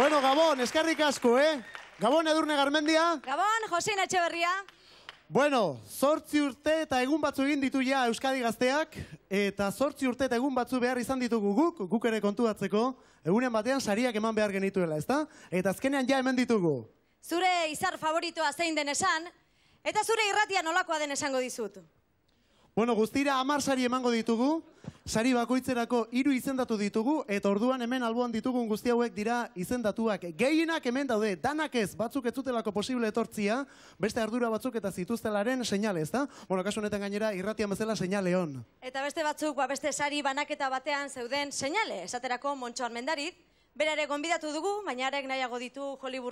Bueno, Gabon, eskerrik asko, Gabon, Edurne Garmendia. Gabon, Josein Etxeberria. Bueno, 8 urte eta egun batzu egin ditu ja Euskadi Gazteak, eta 8 urte eta egun batzu behar izan ditugu guk ere kontuatzeko, egunen batean sariak eman behar genituela, ezta? Eta azkenean ja hemen ditugu. Zure izar favoritoa zein den esan, eta zure irratia nolakoa den esango dizut. Bueno, guztira 10 sari emango ditugu, sari bakoitzerako 3 izendatu ditugu, eta orduan hemen alboan ditugun guzti hauek dira izendatuak. Gehienak hemen daude, danak ez, batzuk ez zutelako posible etortzia, beste ardura batzuk eta zituztelaren seinale, ezta? Bueno, kasu honetan gainera irratian bezala seinale hon. Eta beste batzuk, beste sari banaketa batean zeuden seinale, esaterako Montxo Armendarit, bera ere gonbidatu dugu, baina arek nahiago ditu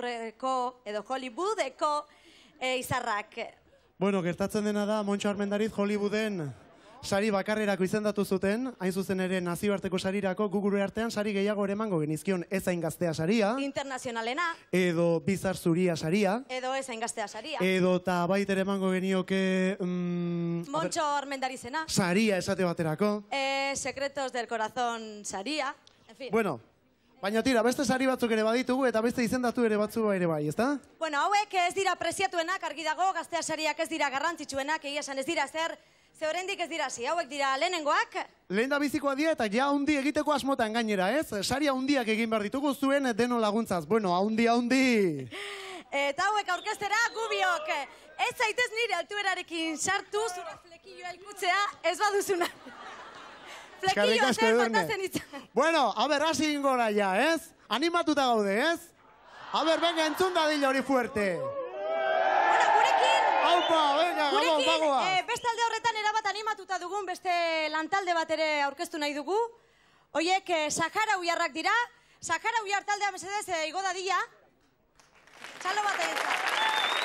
Hollywoodeko izarrak. Bueno, gertatzen dena da, Montxo Armendarit Hollywooden sari bakarrerako izendatu zuten, hain zuzen ere nazioarteko sarirako, gugure artean sari gehiago ere emango genizkion ez hain gaztea saria. Internazionalena. Edo bizar zuria saria. Edo ez hain gaztea saria. Edo eta baitere emango genioke... Montxo Armendarizena. Saria esate baterako. Secretos del Corazón saria. En fin. Bueno, baina tira, beste sari batzuk ere baditugu eta beste izendatu ere batzu ere bai, ezta? Bueno, hauek ez dira preziatuenak, argi dago, gaztea sariak ez dira garrantzitsuenak, egia esan ez dira ze oraindik ez dira hauek dira lehenengoak. Lehen da bizikoa dira eta ja haundi egiteko asmotan gainera, ez? Sari haundiak egin behar ditugu zuen deno laguntzaz. Bueno, haundi. Eta hauek aurkeztera gubiok. Ez zaitez nire altuerarekin sartu, zure flekilloa ikutzea ez baduzuna. Flekilloa zer patazen itzan. Bueno, haber, hasi ingora ja, ez? Animatuta gaude, ez? Haber, venga, entzun dadila hori fuerte. Bueno, gurekin... Aupa, venga, gabon, bagoa. Beste alde horretan erabat animatuta dugun, beste lantalde bat ere aurkeztu nahi dugu. Hoiek saharauiarrak dira. Saharauiar taldea mesedez igo dadila. Txalo bat egin.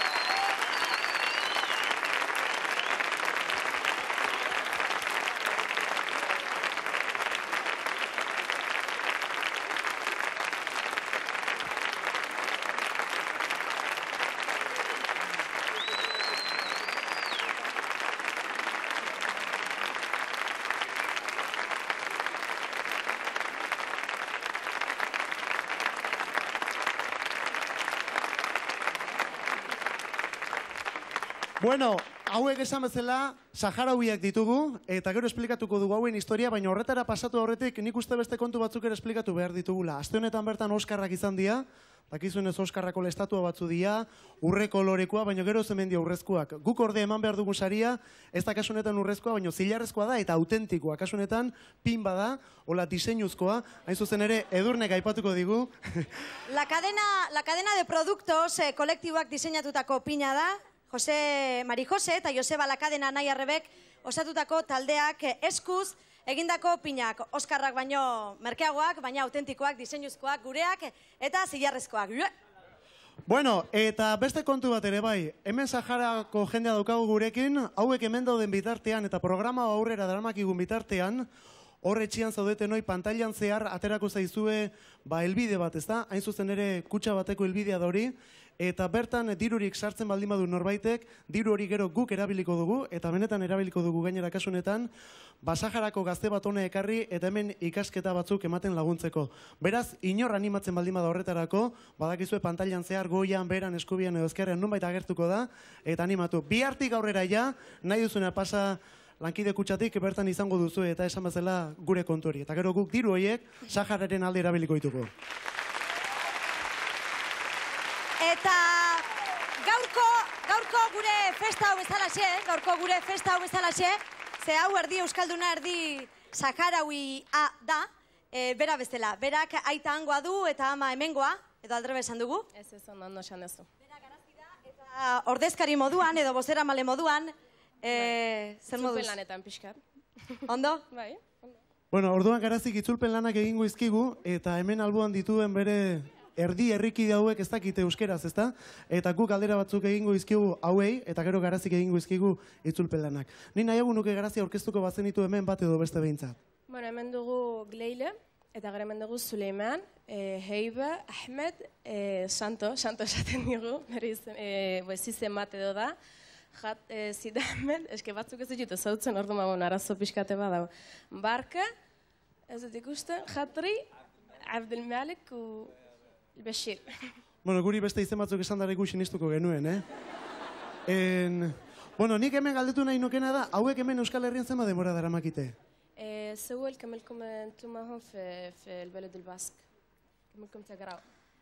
Bueno, hauek esan bezala, saharauiak ditugu, eta gero esplikatuko dugu hauen historia, baina horretara pasatu horretik nik uste beste kontu batzuk ere esplikatu behar ditugula. Aste honetan bertan Oskarrak izan dira, dakizunez Oskarrako estatua batzu dira, urre kolorekoa, baina gero zemendia urrezkoak. Guk orde eman behar dugun saria, ez da kasu honetan urrezkoa, baina zilarrezkoa da eta autentikoa. Kasu honetan, pin bada, hola diseinuzkoa, hain zuzen ere Edurnek aipatuko digu. La cadena de productos kolektiboak diseinatutako pina da, Mari Jose eta Joseba Lakadena nahi arrebek osatutako taldeak eskuz egindako pinak. Oskarrak baino merkeagoak, baina autentikoak, diseinuzkoak, gureak eta zilarrezkoak. Bueno, eta beste kontu bat ere bai, hemen Saharako jendea daukagu gurekin, hauek hemen dauden bitartean eta programa aurrera daramakigun bitartean, horre txian zaudeten hoi pantailan zehar aterako zaizue helbide bat, ezta? Hain zuzen ere kutxa bateko helbidea da hori, eta bertan dirurik sartzen baldin badu norbaitek, diru hori gero guk erabiliko dugu, eta benetan erabiliko dugu gainera kasunetan, Saharako gazte bat hona ekarri eta hemen ikasketa batzuk ematen laguntzeko. Beraz, inor animatzen baldin bada horretarako, badakizue pantailan zehar goian, beran, eskubian edo ezkerrean nonbait agertuko da, eta animatu. Bihartik aurrera ja, nahi duzuna pasa lankide kutxatik bertan izango duzu eta esan bezala gure kontu hori. Eta gero guk diru horiek Sahararen alde erabiliko ditugu. Eta gaurko gure festa hau bezalaxe, ze hau erdi euskalduna erdi saharauia da, bera bezala. Berak aita hangoa du eta ama hemengoa, edo aldrebe esan dugu. Ez ondo esan duzu. Bera garazi da eta ordezkari moduan edo bozeramale moduan, zer moduz? Itzulpen lanetan pixkat. Ondo? Bai. Bueno, orduan garazik itzulpen lanak egingo izkigu, eta hemen alboan dituen bere erdi herriki hauek ez dakite euskeraz, ezta? Eta guk aldera batzuk egingo izkigu hauei, eta gero garazik egingo izkigu itzulpen lanak. Ni nahiago nuke garazia aurkeztuko bazenitu hemen bat edo beste behintzat. Bueno, hemen dugu Gleile, eta gero hemen dugu Suleiman, Heibe, Ahmed, Santo esaten digu, berriz izen bat edo da. Zida Ahmed, eske batzuk ez ditut ezautzen, ordu magon arazo pixkate badau. Barka, ez dut ikusten, Jatri, Abdelmalik, Bexir. Bueno, guri beste izen batzuk esan dara ikusi nistuko genuen, Bueno, nik hemen galdetu nahi nukena da, hauek hemen Euskal Herrian zenba denbora daramakite? سوى كملكم انتم هون في البلد الباسك كملكم تقراوا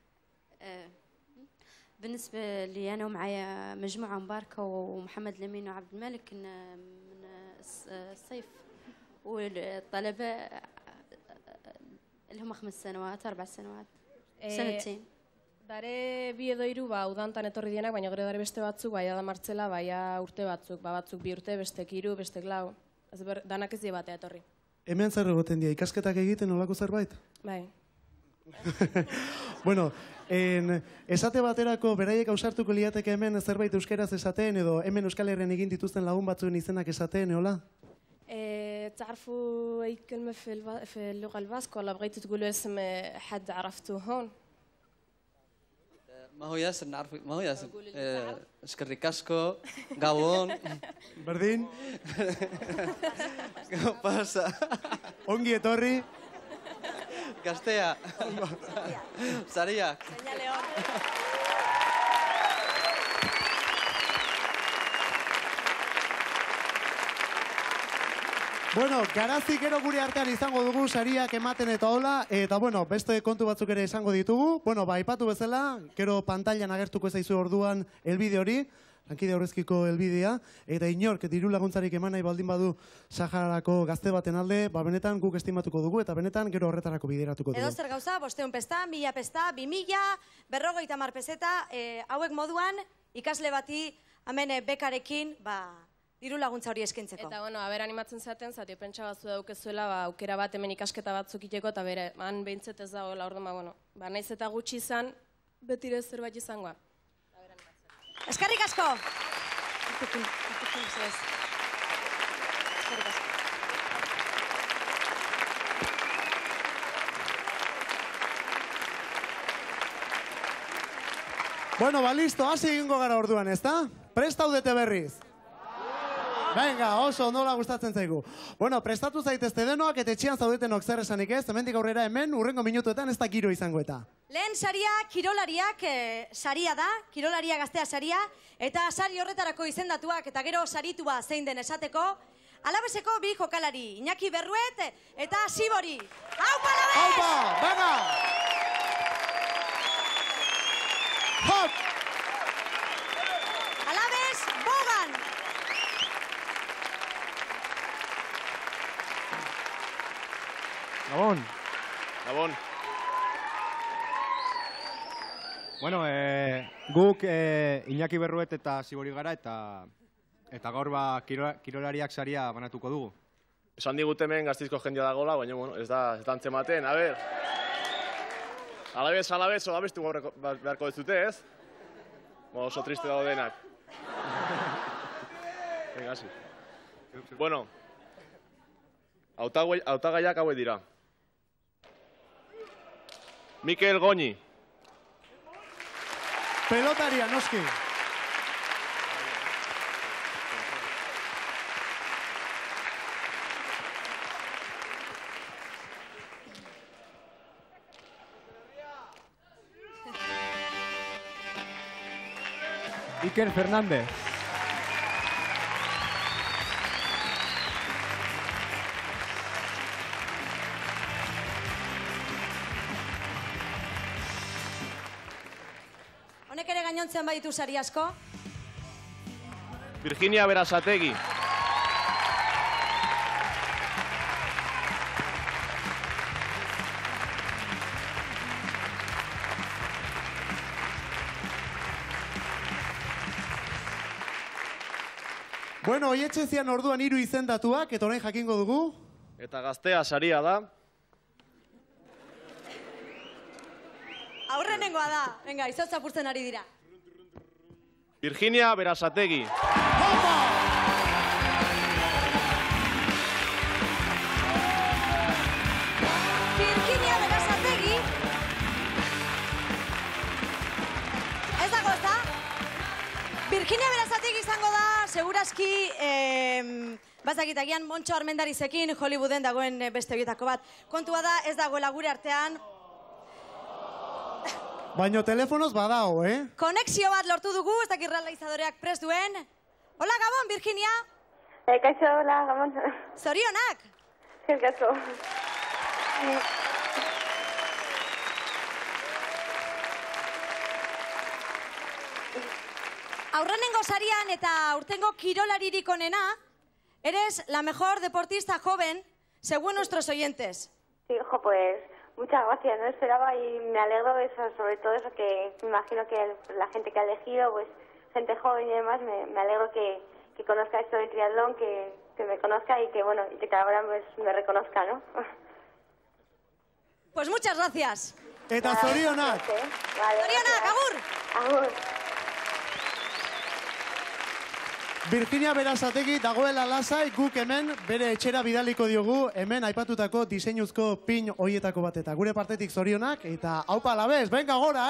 بالنسبة لي أنا ومعايا مجموعة مباركة ومحمد لمين وعبد الملك كنا من الصيف والطلبة اللي هم 5 سنوات 4 سنوات سنتين Dare bi edo hiru udantan etorri dienak, baina gero dare beste batzuk, baia da martzela, baia urte batzuk, batzuk 2 urte, bestek 3, bestek 4, danak ez die batea etorri. Hemen zer egoten dira, ikasketak egiten olako zerbait? Bai. Bueno, esate baterako beraiek ausartuko liateke hemen zerbait euskeraz esaten edo hemen Euskal Herrian egin dituzten lagun batzuen izenak esaten, eola? تعرفوا أي كلمة في اللغة الباسكة ولا بغيتوا تقولوا اسم حد عرفتوه هون؟ ما هو ياسر نعرف ما هو ياسر اسكري كاسكو غابون Berdin, pasa ongi etorri. Gaztea Saria Seña León. Bueno, garazik gero gure artean izango dugu sariak ematen eta hola, eta bueno, beste kontu batzuk ere izango ditugu. Bueno, aipatu bezala, gero pantailan agertuko zaizu orduan elbide hori, lankide horrezkiko elbidea, eta inork diru laguntzarik eman nahi baldin badu Saharako gazte baten alde, benetan guk estimatuko dugu, eta benetan gero horretarako bideratuko dugu. Edo zer gauza, 500 pesta, 1000 pesta, 2000, 50 peseta, hauek moduan ikasle bati hemen bekarekin, diru laguntza hori eskentzeko. Eta, bueno, haber animatzen zaten, zati pentsa batzu daukezuela, aukera bat hemen ikasketa batzuk iteko, eta bere, han behintzet ez dagoela, orduan, bueno, naiz eta gutxi izan, betire zerbait izangoa. Eskerrik asko! Eskerrik asko. Bueno, listo, hasi egingo gara orduan, ezta? Prest haudete berriz? Venga, oso, nola gustatzen zaigu. Bueno, prestatu zaitezte denoak eta etxean zaudetenok zer esanik ez, hemendik aurrera hemen, urrengo minutuetan ez da giro izango eta. Lehen saria, kirolariak saria da, kirolaria gaztea saria, eta sari horretarako izendatuak eta gero saritua zein den esateko, Alabeseko 2 jokalari, Iñaki Berruet eta Sibori. Aupa, Alabes! Aupa, venga! Hop! Alabes, Bogan! Gabon. Gabon. Bueno, guk Iñaki Berruet eta Sibori gara eta gaur kirolariak saria banatuko dugu. Esan digut hemen Gasteizko jendea dagoela, baina bueno, ez da antzematen, a ber. Alabez, abestu beharko ez dute, ez? Oso triste dago denak. Venga, hasi. Bueno, hautagaiak hauek dira. Mikel Goñi. Pelotaria, noski. Iker Fernández. Honek ere gainontzen baditu sari asko. Virginia Berasategi. Bueno, oietxe zian orduan 3 izendatuak, eta orain jakingo dugu. Eta gaztea saria da. Aurrenengoa da. Venga, izotz apurtzen ari dira. Virginia Berasategi. Virginia Berasategi. Ez dago, ez da? Virginia Berasategi izango da, segurazki, bazakitagian Montxo Armendarizekin Hollywooden dagoen beste horietako bat. Kontua da, ez dagoela gure artean. Baina telefonoz badao, Konexio bat lortu dugu, ez dakit realizadoreak prest duen. Hola, Gabon, Virginia. Kaixo, hola, Gabon. Zorionak. Zergazo. Aurrenengo sarian eta aurtengo kirolaririk onena, eres la mejor deportista joven, según nuestros oyentes. Sí, ojo, pues muchas gracias, no esperaba y me alegro de eso, sobre todo eso que me imagino que la gente que ha elegido, pues gente joven y demás, me alegro que conozca esto de triatlón, que me conozca y que bueno, y que ahora pues me reconozca, ¿no? Pues muchas gracias. Eta zorionak. Zorionak, agur. Agur. Virginia Berasategui dagoela lasai, guk hemen bere etxera bidaliko diogu, hemen aipatutako diseinuzko pin hoietako bat eta gure partetik zorionak, eta haupa alabez, venga gora,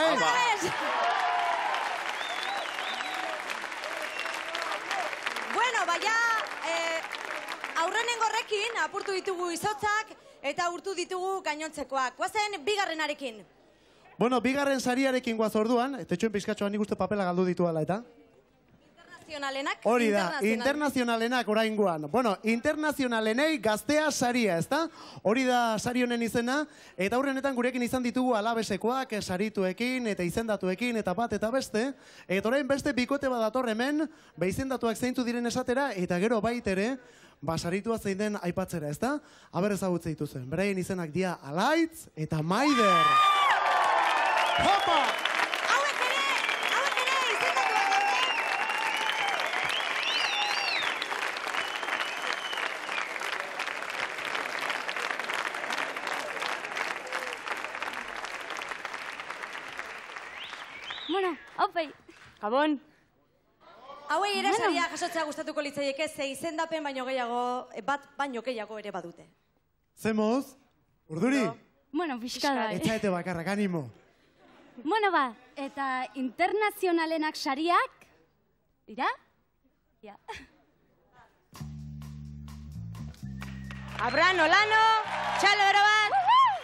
Bueno, baina, aurrenengo horrekin apurtu ditugu izotzak eta urtu ditugu gainontzekoak. Guazen, bigarrenarekin. Bueno, bigarren sariarekin guaz orduan, eta etxoen pizkatxoan nik uste papela galdu dituala, eta? Hori da, internazionalenak oraingoan. Bueno, internazionalenei gaztea saria, ezta? Hori da sari honen izena, eta aurrenetan gurekin izan ditugu alabesekoak, sarituekin, eta izendatuekin, eta bat, eta beste. Eta orain beste bikote badator hemen, izendatuak zeintu diren esatera, eta gero baitere, saritua zein den aipatzera, ezta? Aber ezagutze dituzen. Beraien izenak dia Alaitz eta Maider. Hopa! Bueno, haupai. Gabon. Hauei ere saria jasotzea gustatuko litzaieke, ze izendapen baino gehiago, bat baino gehiago ere badute. Zemoz? Urduri? Bueno, pixkada. Etxaete bakarrak, animo. Bueno, eta internazionalenak sariak, dira? Ja. Abran Olano, Txalo Erobat.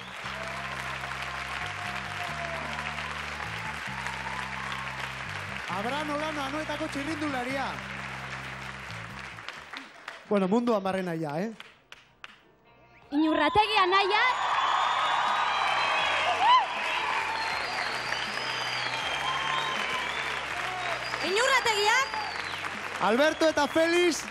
Abran Olano, Anoetako txirrindularia. Bueno, mundu amarren aia, Inurrategi Anaia. Inurrategiak. Alberto eta Feliz.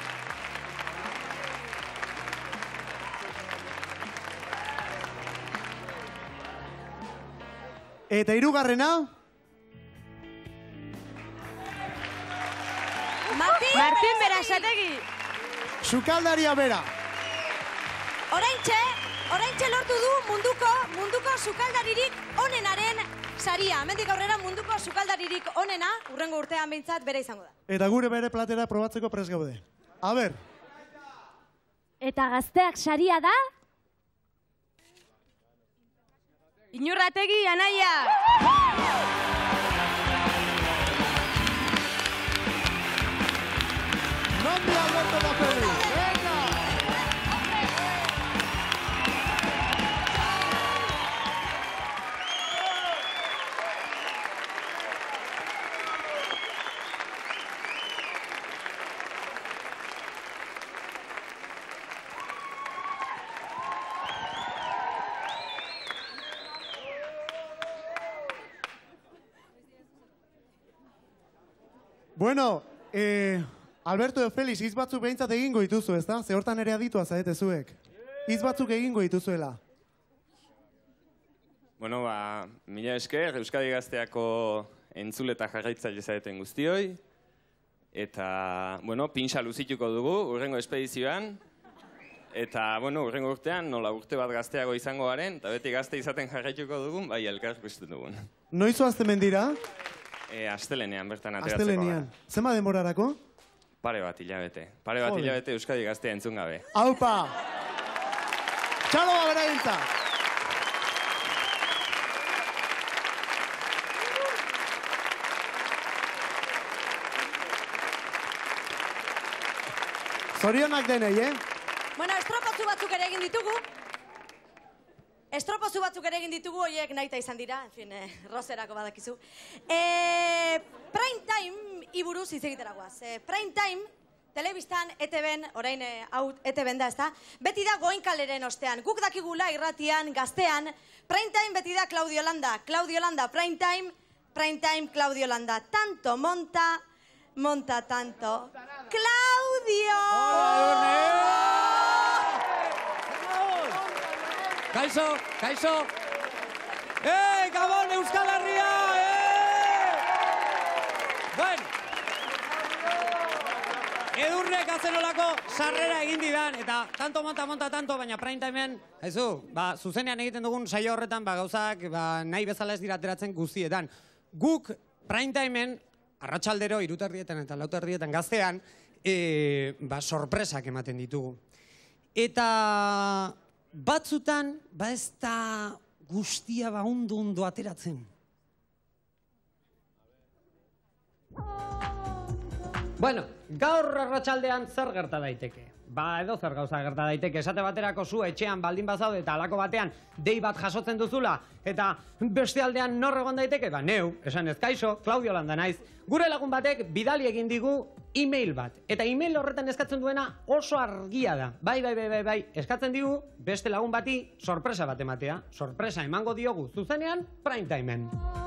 Eta hirugarrena. Martin Berasategui. Sukaldaria bera. Oraintxe lortu du munduko sukaldaririk onenaren saria. Hemendik aurrera munduko sukaldaririk onena, hurrengo urtean behintzat bere izango da. Eta gure bere platera probatzeko prest gaude. A ber. Eta gazteak saria da? Inurrategi Anaia. Nondi Alberto da Feliz. Venga. Bueno, Alberto de Feliz, hitz batzuk behintzat egingo dituzu, ezta? Ze hortan ere aditua zaete zuek. Hitz batzuk egingo dituzuela. Bueno, mila esker, Euskadi Gazteako entzule eta jarraitzaile zaeten guztioi. Eta, bueno, pintxa luzituko dugu, urrengo espedizioan. Eta, bueno, urrengo urtean, nola urte bat gazteago izango garen, eta beti gazte izaten jarraituko dugun, bai, elkar ikusten dugun. Noizu aztemen dira? Astelenean, bertan ateratzeko. Astelenean. Zema denborarako? Pare bat hilabete. Pare bat hilabete Euskadi Gaztea entzun gabe. Aupa! Txalo babera gintza! Zorionak denei, Bueno, estropatzu batzuk ere egin ditugu. Estropozu batzuk ere egin ditugu, horiek nahita izan dira, en fin, rozerako badakizu. Prime time iburuz hitz egiteragoaz. Prime time, telebistan, ETB-en, orain hau ETB-en da, ezta? Beti da goinkaleren ostean. Guk dakigula irratian, gaztean, prime time beti da Claudio Landa. Claudio Landa, prime time, Claudio Landa. Tanto monta tanto. ¡Claudio! Kaixo! Gabon, Euskal Herria! Bueno, Edurnek azenolako sarrera egin didan, eta tanto monta tanto, baina prime timean, zuzenean egiten dugun saio horretan, gauzak nahi bezala ez dira ateratzen guztietan. Guk prime timean, arratsaldero, 3:00 eta 4:00 gaztean, sorpresak ematen ditugu. Eta batzutan, ez da guztia ondo ateratzen. Bueno, gaur arratsaldean zer gerta daiteke? Edo zer gauza gerta daiteke, esate baterako zu etxean baldin bazaude eta halako batean dei bat jasotzen duzula, eta beste aldean nor egon daiteke? Neu, esan ez kaixo, Claudio Landa naiz. Gure lagun batek bidali egin digu e-mail bat, eta e-mail horretan eskatzen duena oso argia da. Bai, eskatzen digu beste lagun bati sorpresa bat ematea. Sorpresa emango diogu zuzenean prime timeen.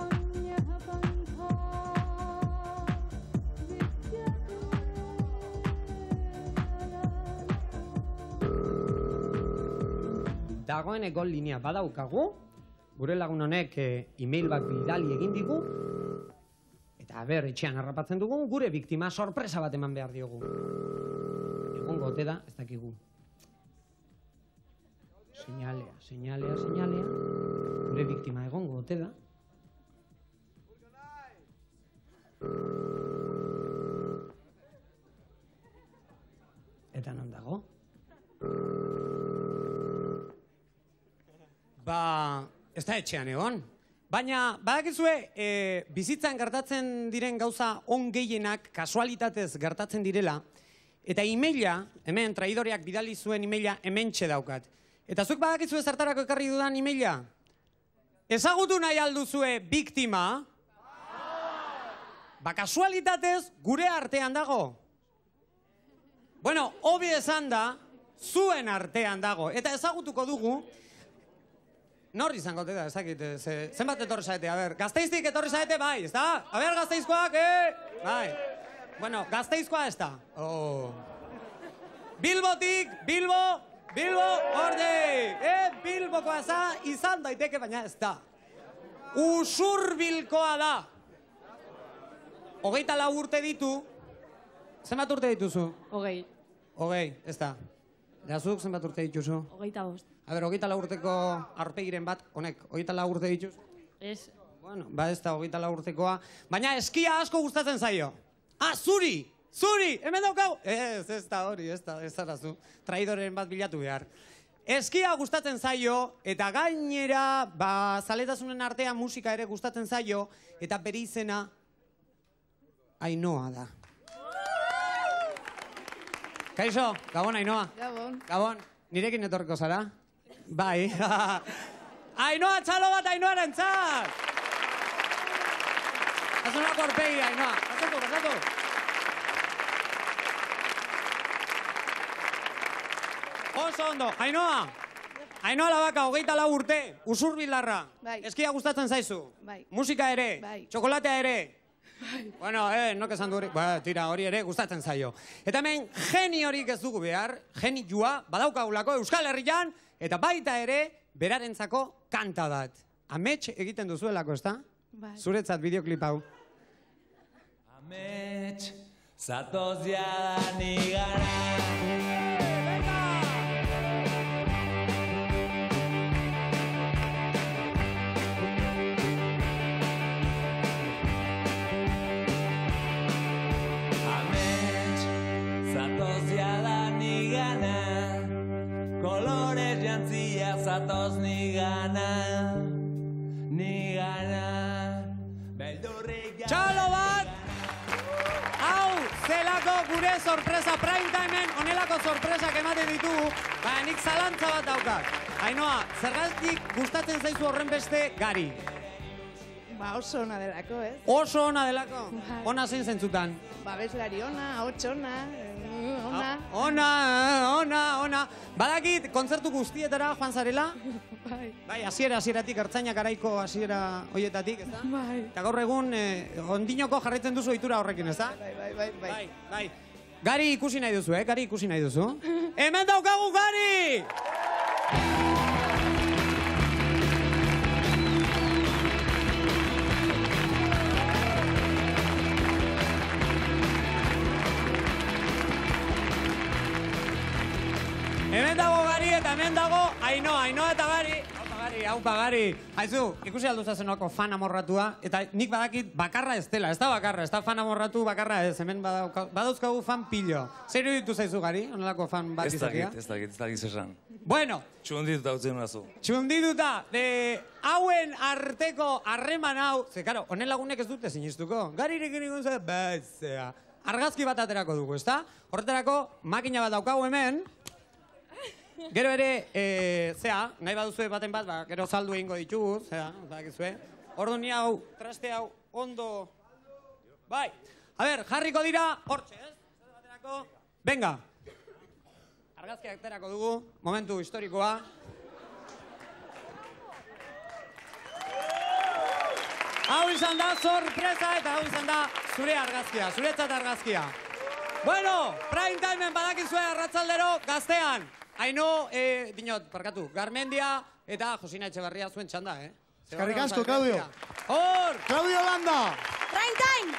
Dagoeneko linea badaukagu, gure lagun honek e-mail bat bidali egin digu, eta etxean harrapatzen dugun, gure biktima sorpresa bat eman behar diogu. Egongo ote da, ez dakigu. Seinalea. Gure biktima egongo ote da. Eta non dago? Ez da etxean egon. Baina, badakizue, bizitzan gertatzen diren gauza on gehienak kasualitatez gertatzen direla, eta e-maila, hemen traidoreak bidali zuen e-maila hementxe daukat. Eta zuk badakizue zertarako ekarri dudan e-maila? Ezagutu nahi alduzue biktima? Kasualitatez gure artean dago. Bueno, hobi esan da, zuen artean dago. Eta ezagutuko dugu, nor izango te da, ezakit, zenbat etorri zaete, Gazteiztik etorri zaete, bai, ez da? Gazteizkoak, bai. Bueno, Gazteizkoa ez da. Bilbotik, Bilbo, orde, Bilbokoa izan daiteke, baina ez da. Usurbilkoa da. 24 urte ditu, zenbat urte dituzu? 20, ez da. Gazuk zenbat urte dituzu? 25. 24 urteko aurpegiren bat, honek, 24 urte dituz? Ez. Bueno, ez da 24 urtekoa. Baina eskia asko gustatzen zaio. Zuri! Hemen daukau! Ez da hori, ez da zu. Traidoren bat bilatu behar. Eskia gustatzen zaio, eta gainera, zaletasunen artean musika ere gustatzen zaio, eta bere izena Ainhoa da. Kaixo, Gabon, Ainhoa. Gabon. Nirekin etorriko zara? Bai. Ainhoa, txalo bat Ainhoaren txat! Azunako orpegi, Ainhoa. Pasatu. Oso ondo, Ainhoa. Ainhoa Labaka, 24 urte, Usurbilarra. Eskia gustatzen zaizu? Musika ere? Txokolatea ere? Bueno, nok esan du hori. Tira, hori ere gustatzen zaio. Eta hemen, geni horik ez dugu behar, genioa, badaukagulako Euskal Herrian, eta baita ere, berarentzako kanta bat. Amets egiten duzuelako, ez da? Zuretzat bideoklip hau. Amets, zatoz jadan igana. Zatoz nigana. Txalo bat! Hau, zelako gure sorpresa prime timeen, onelako sorpresak ematen ditugu, nik zalantza bat daukat. Ainhoa, zergatik gustatzen zaizu horren beste Gari? Ba, oso ona delako, ez? Oso ona delako? Ona zein zentzutan? Ba, bezlari ona, ahots ona, ona. Ona. Badakit, kontzertu guztietara joan zarela? Bai, hasieratik, ertzainak araiko hasiera hoietatik, ez da? Bai. Eta gaur egun, ondinoko jarraitzen duzu ohitura horrekin, ez da? Bai. Gari ikusi nahi duzu, Gari ikusi nahi duzu. Hemen daukagu Gari! Hemen dago Gari eta hemen dago Ainhoa eta Gari. Haupa Gari. Haizu, ikusi alduza zenoko fan amorratua, eta nik badakit bakarra ez dela, ez da bakarra, ez da fan amorratu bakarra ez, hemen badauzkagu fan pilo. Zer ditu zaizu Gari, onelako fan bat izatea? Ez dakit zesan. Bueno. Txundituta utzen nazu. Txundituta, hauen arteko harreman hau, ze, karo, honen lagunek ez dute sinistuko. Garirekin ikun zen, batzea. Argazki bat aterako dugu, ez da? Horretarako, makina bat daukagu hemen. Gero ere, nahi baduzue baten bat, gero saldu egingo ditugu, badakizue. Ordu ni hau, traste hau, ondo... Bai, a ber, jarriko dira, hortxe, ez? Baterako, venga. Argazkiak aterako dugu, momentu historikoa. Hau izan da sorpresa eta hau izan da zure argazkia, zuretzat argazkia. Bueno, prime timeen badakizue arratsaldero gaztean. Aino, dinot, parkatu, Garmendia eta Josina Etxebarria zuen txanda, Eskerrik asko, Claudio. Hor! Claudio Landa! Prime time!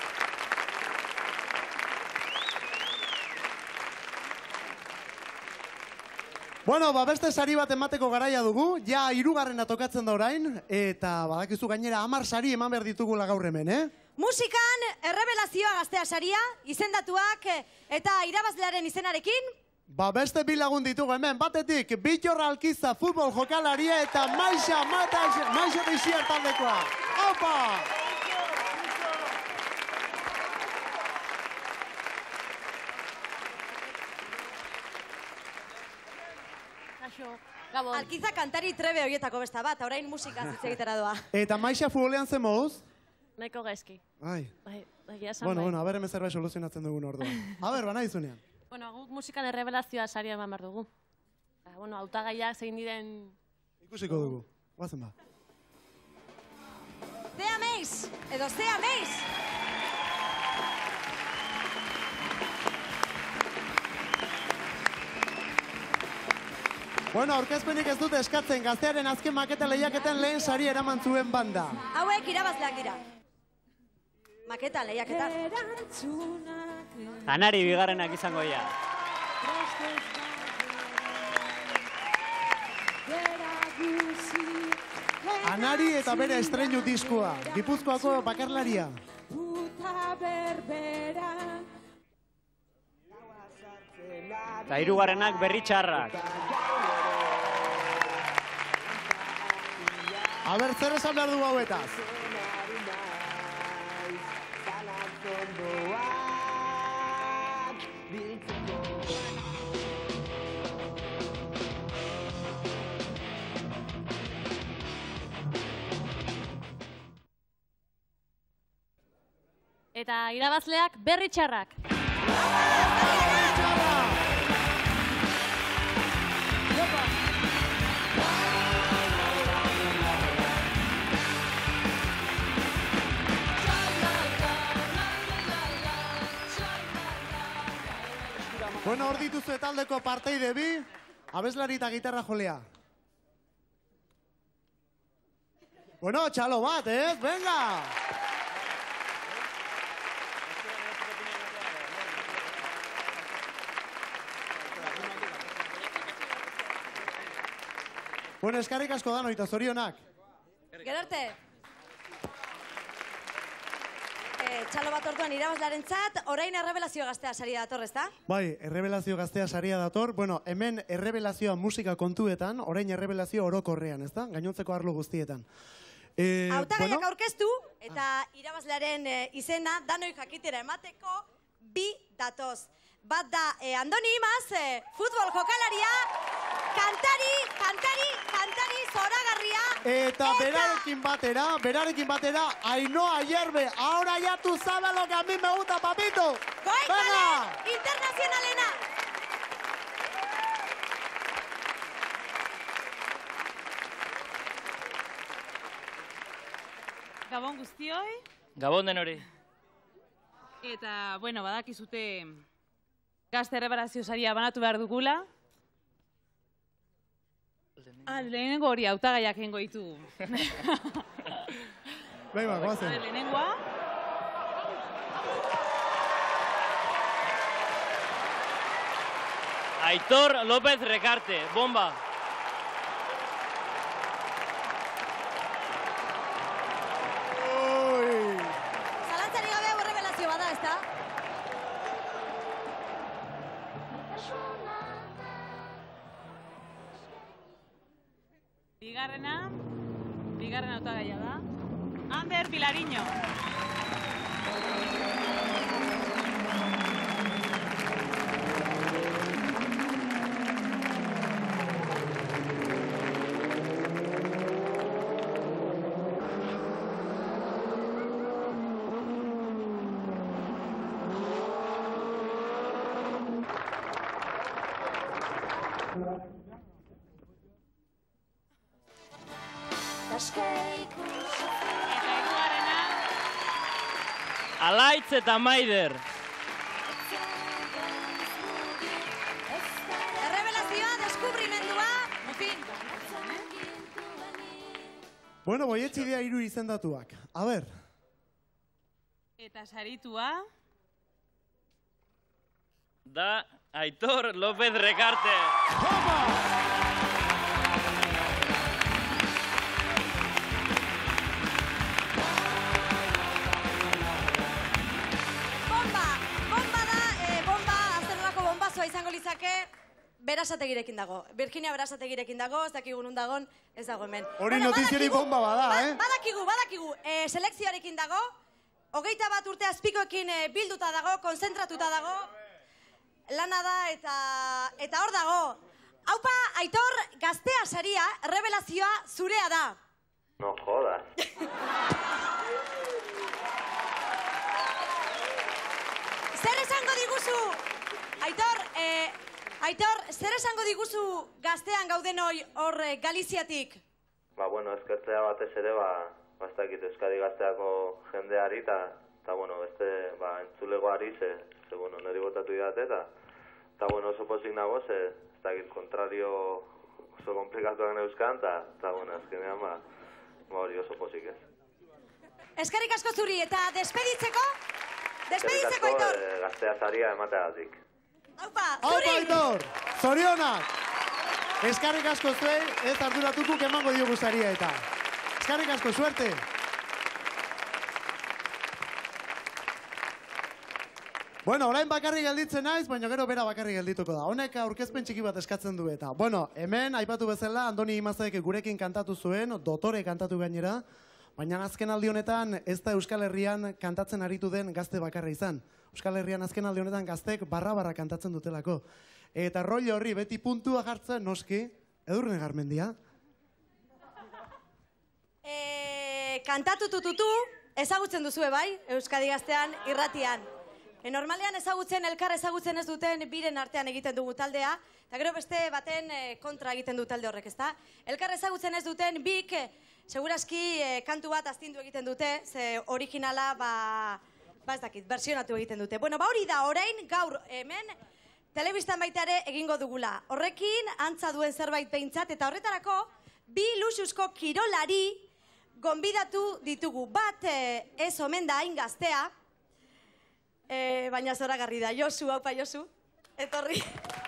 Bueno, beste sari bat emateko garaia dugu, ja 3. tokatzen da orain, eta badakizu gainera 10 sari eman behar ditugula gaur hemen, Musikan, errebelazioa gaztea saria, izendatuak eta irabazlearen izenarekin, beste 2 lagun ditugu hemen, batetik Bittor Alkiza futbol jokalaria eta Maixa Teixier taldekoa. Opa! Alkiza kantari trebe horietako besta bat, orain musika hitz egitera doa. Eta Maixa futbolean zen moduz? Nahiko gaizki. Bueno, aber hemen zerbait soluzionatzen dugun orduan. Aber, nahi zunean. Bueno, guk musikan errebelazioa saria eman behar dugu. Hautagaiak zein diren... Ikusiko dugu, guazen ba. Zea meiz, edo zea meiz! Bueno, aurkezpenik ez dute eskatzen gaztearen azken maketa lehiaketen lehen sari eraman zuen banda. Hauek irabazleak dira. Maketa lehiaketan. Anari bigarrenak izango dira. Anari eta bere estreinu diskoa, Gipuzkoako bakarlaria. Eta 3. berri txarrak. Aber, zer esan behar dugu hauetaz? Eta irabazleak berri txarrak. Bueno, hor dituzue taldeko parteide bi, abeslari eta gitarra jolea. Bueno, txalo bat, Venga! Bueno, eskarrik asko da noita, zorionak. Gerarte. Txalo bat orduan irabazlearen txat, orain errebelazio gaztea saria dator, ezta? Bai, errebelazio gaztea saria dator. Bueno, hemen errebelazioa musika kontuetan, orain errebelazio orokorrean, ezta? Gainontzeko arlo guztietan. Hautagaiak aurkeztu eta irabazlearen izena danoi jakitera emateko 2 datoz. Bat da Andoni Imaz, futbol jokalaria, kantari zoragarria. Eta berarekin batera, Ainhoa Ayerbe. Ahora ya tú sabes lo que a mí me gusta, papito. Goaitale internazionalena. Gabon guztioi. Gabon denori. Eta, bueno, badakizute gazte erreparazio saria banatu behar dugula. Lehenengo hori hautagaiak egingo ditugu. Venga, goazen. Lehenengoa. Aitor López Recarte, bomba. Zalantzari gabe hau errebelazio bada, ezta? Bigarren hautagaia da. Ander Pilariño. Alaitz eta Maider. Errebelazioa, deskubrimendua, en fin. Bueno, boietzi dira 3 izendatuak. A ber. Eta saritua. Da Aitor López Recarte. Izango litzake, Berasategirekin dago. Virginia Berasategirekin dago, ez dakigu nun dagon, ez dago hemen. Hori notiziari bomba bada, eh? Badakigu. Selekzioarekin dago, 21 urte azpikoekin bilduta dago, konzentratuta dago, lana da eta hor dago. Haupa, Aitor, gaztea saria, errebelazioa zurea da. No jodas. Zer esango diguzu? Aitor, zer esango diguzu gaztean gaudenoi hor Galiziatik? Bueno, eskertzea batez ere, ez dakit Euskadi gazteako jendeari, eta, bueno, beste, entzulegoari, ze, bueno, niri botatu idate, eta, bueno, oso pozik nago, ez dakit, kontrario oso komplikatuak neuzkan, eta, bueno, azkenean, hori oso pozik ez. Eskerrik asko zuri, eta despeditzeko, Aitor. Gaztea zaria emateagatik. Aupa, zuri! Aupa, Aitor! Zorionak! Eskarrik asko zuei, ez arduratukuk emango diogu zaria eta. Eskarrik asko, suerte! Bueno, orain bakarrik gelditzen naiz, baina gero bera bakarrik geldituko da. Honek aurkezpen txiki bat eskatzen du eta. Bueno, hemen, aipatu bezala, Andoni Imazek gurekin kantatu zuen, dotore kantatu gainera, baina azken aldi honetan ez da Euskal Herrian kantatzen aritu den gazte bakarra izan. Euskal Herrian azken aldi honetan gaztek barra-barra kantatzen dutelako. Eta rollo horri beti puntua jartzen, noski, Edurne Garmendia. Kantatu tututu, ezagutzen duzue bai, Euskadi Gaztean irratian. Normalean elkar ezagutzen ez duten biren artean egiten dugu taldea, eta gero beste baten kontra egiten du talde horrek, ezta? Elkar ezagutzen ez duten bik, segurazki kantu bat astindu egiten dute, ze originala, ez dakit, versionatu egiten dute. Bueno, hori da, orain gaur hemen telebistan baita ere egingo dugula. Horrekin, antza duen zerbait behintzat, eta horretarako, bi luxuzko kirolari gonbidatu ditugu. Bat ez omen da hain gaztea, baina zoragarri da. Josu, haupa Josu, etorri.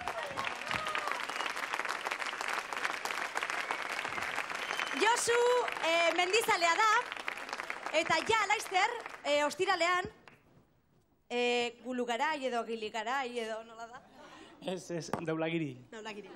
Josu mendizalea da, eta ja, laizter, ostiralean, gulugarai edo giligarai edo nola da? Ez, daulagiri. Daulagiri.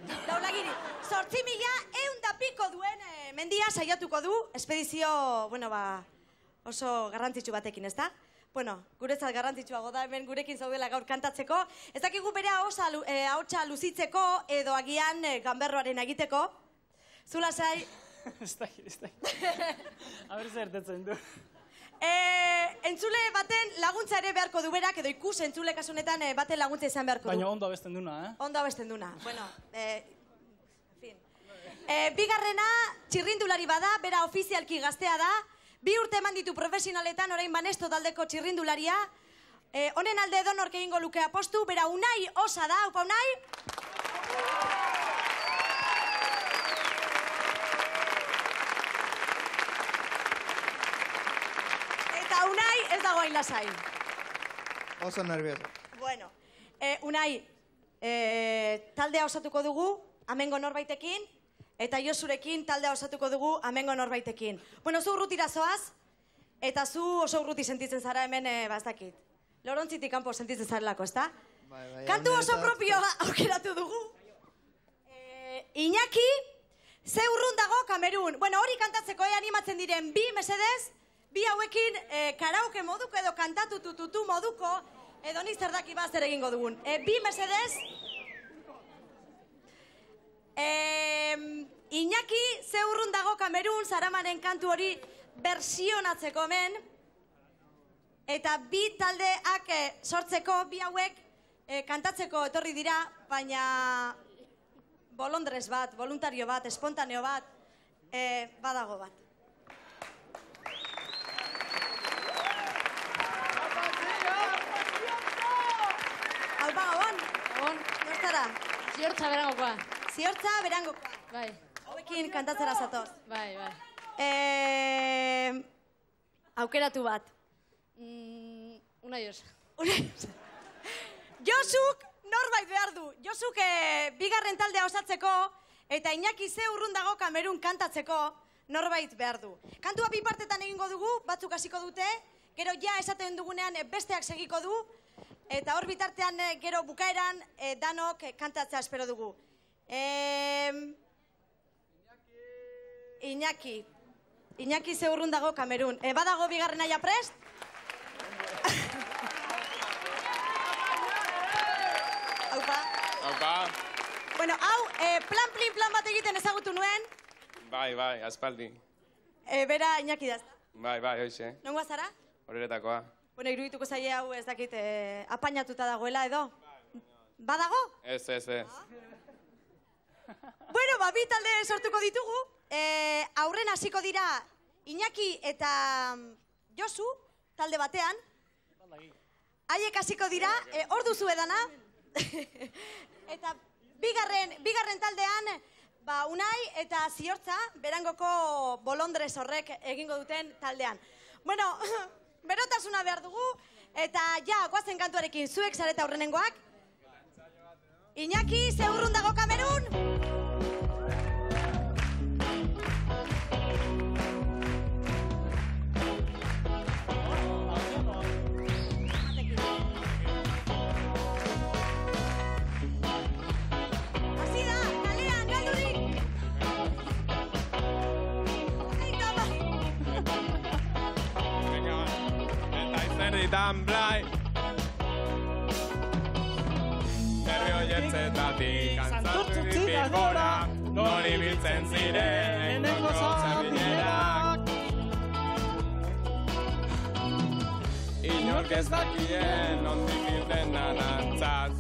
8.100 piko duen mendia saiatuko du, espedizio, oso garrantzitsu batekin, ezta? bueno, guretzat garrantzitsuago da hemen gurekin zaudela gaur kantatzeko. Ez dakigu bere ahotsa luzitzeko edo agian ganberroaren egiteko. Zula zai... Ez dakit. Aber zer detzen du. Entzule baten laguntza ere beharko du berak, edo ikus entzule kasunetan baten laguntza izan beharko du. Baina ondo abesten duna, Ondo abesten duna, bueno, en fin. Bigarrena, txirrindulari bada, bera ofizialki gaztea da, 2 urte eman ditu profesionaletan, orain Banesto taldeko txirrindularia, honen alde edonork egingo luke apostu, bera Unai Osa da, upa Unai? Unai ez dago hain lasai. Oso nervioso. Bueno, Unai, taldea osatuko dugu, amengo norbaitekin, eta Josurekin taldea osatuko dugu, amengo norbaitekin. Bueno, zu urrutira zoaz, eta zu oso urruti sentitzen zara hemen, bastakit. Lorontzitik kanpo sentitzen zarelako, ezta? Kantu oso propioa aukeratu dugu. Iñaki, ze urrun dago Kamerun. Bueno, hori kantatzeko animatzen diren bi, mesedez, bi hauekin karaoke moduko edo kantatu tututu moduko edo ni zer daki bat zer egingo dugun. Bi mesedez. Iñaki ze urrun dago Kamerun Saramanen kantu hori bersionatzeko hemen. Eta bi taldeak sortzeko bi hauek kantatzeko etorri dira, baina bolondrez bat, voluntario bat, espontaneo bat, badago bat. Haupa, gabon? Gabon. Nostara? Ziortza berangokoa. Ziortza berangokoa. Bai. Hauekin kantatzera zatoz. Bai. Aukeratu bat. Unai Osa. Josuk norbait behar du. Josuk bigarren taldea osatzeko eta Iñaki ze urrun dago Kamerun kantatzeko norbait behar du. Kantua bi partetan egingo dugu, batzuk hasiko dute, gero ja esaten dugunean besteak segiko du, eta hor bitartean gero bukaeran danok kantatzea espero dugu. Iñaki ze urrun dago Kamerun. Badago bigarrena ja prest? Aupa. Bueno, hau, plan bat egiten ezagutu nuen. Bai, aspaldi. Bera Iñaki da. Bai, hoxe. Nongoa zara? Horretakoa. Bueno, irudituko zaie hau ez dakit apainatuta dagoela edo. Badago? Ez. Bueno, bi talde sortuko ditugu. Aurren hasiko dira Iñaki eta Josu, talde batean. Haiek hasiko dira, hor duzu edana. Eta bigarren taldean, Unai eta Ziortza, berangoko bolondrez horrek egingo duten taldean. Bueno, berotasuna behar dugu, eta ja, guazen kantuarekin zuek zareta aurrenengoak. Iñaki, ze urrun dago Kamerun? Zerditan blai Nervio jetzetatik Kantzatu ditik gora Nori biltzen ziren Eneko zabinerak Inork ez dakien Ondik irten narantzaz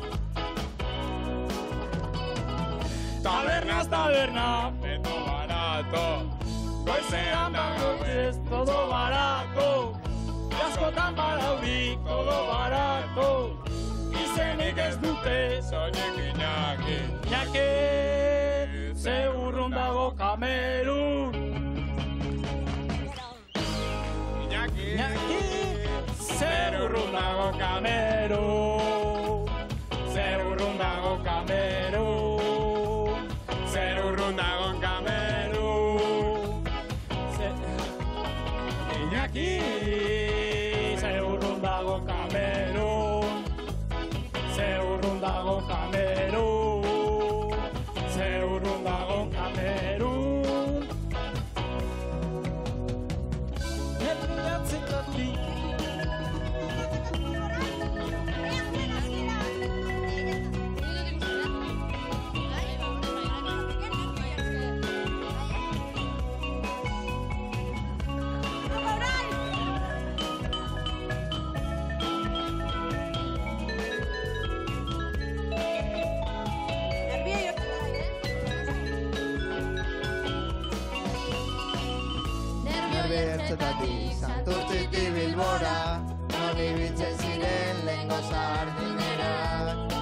Taberna Beto barato Goizean da gauez Todo barato Askotan badaudik, todo barato Izenik ez dute, soilik Iñaki Iñaki, ze urrun dago Kamerun Iñaki, ze urrun dago Kamerun Ze urrun dago Kamerun Ze urrun dago Kamerun Iñaki Otxotatik Santurtzitik Bilbora, non ibiltzen ziren lehengo sardinerak.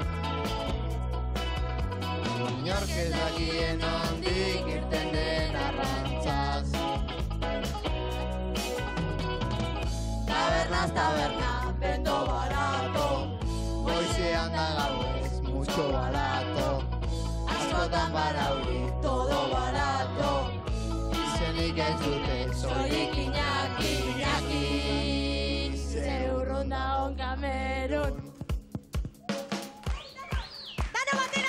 Inork ez dakien ondik irten den arrantzaz. Tabernaz taberna, bendo barato, goizean da gauez, mucho barato. Askotan barauri, todo barato, izenik ez dute, soilik Iñaki, Iñaki. Zeurrun dagon Kamerun. Dano batera,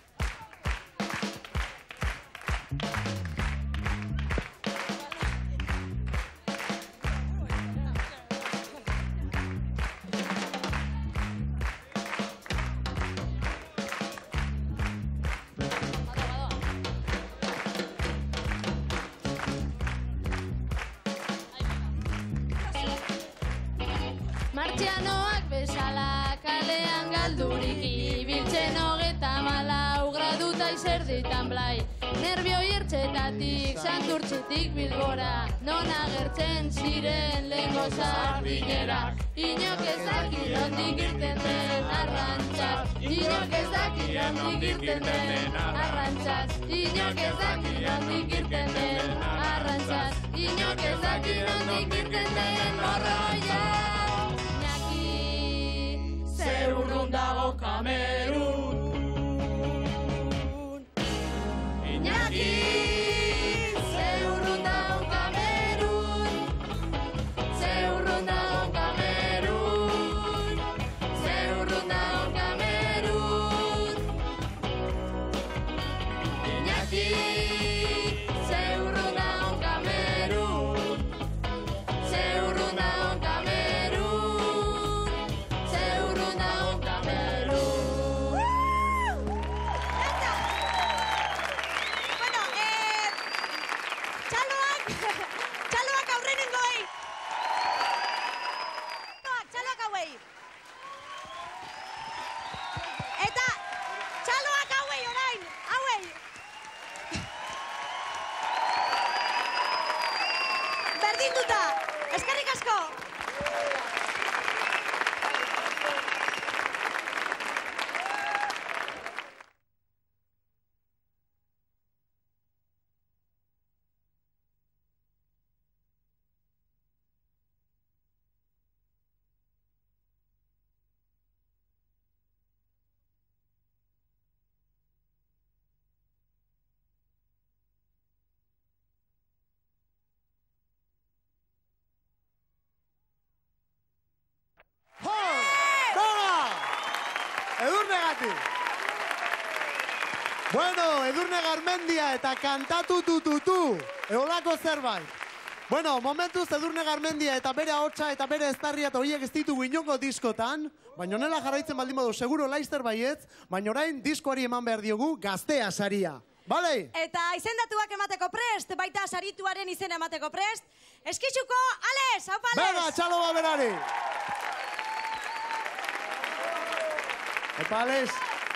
Martxianoak bezala kalean galdurik ibiltzen 34 graduta izerditan blai. Nervioi ertzetatik, Santurtzitik Bilbora, non agertzen ziren lehengo sardinerak. Inok ez daki nondik irten den arrantzaz, inok ez daki nondik irten den arrantzaz, inok ez daki nondik irten den arrantzaz, inok ez daki nondik irten den morroia. Zeurrun dago Kamerun. Iñaki, zeurrun dago Kamerun. Zeurrun dago Kamerun. Zeurrun dago Kamerun. Iñaki, zeurrun dago Kamerun. Zeurrun dago Kamerun. Zeurrun dago Kamerun. Bueno, txaloak aurrenengo behi. Txaloak hauei. Eta txaloak hauei orain, hauei. Berdinduta, eskerrik asko. Edurnegatik. Bueno, Edurne Garmendia eta kantatu tututu. Eolako zerbait. Bueno, momentuz Edurne Garmendia eta bere ahotsa eta bere eztarria eta horiek ez ditugu inongo diskotan, baina honela jarraitzen baldin badu seguro laister baietz, baina orain diskoari eman behar diogu Gaztea saria. Bale? Eta izendatuak emateko prest, baita sarituaren izena emateko prest. Eskitzuko, Ales, haupa Ales! Venga, txalo ba berari! Epa, Ales!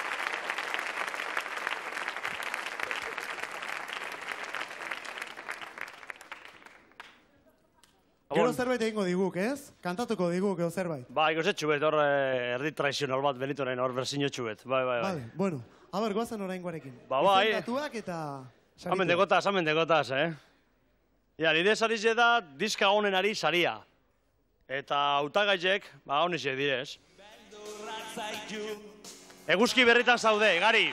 Gero zerbait egingo diguk, ez? Kantatuko diguk, edo zerbait. Ba, ikosetxu bet, hor erdi tradizional bat benitoren, hor berzinotxu bet. Bai. Vale, bueno. A ber, goazen oraingoarekin. Ba, bai. Izendatuak eta... Hamen dekotaz, Ja, nire sarize da diska honenari saria. Eta hautagaiek, ba, honixe direz. Eguzki berritan zaude, Gari.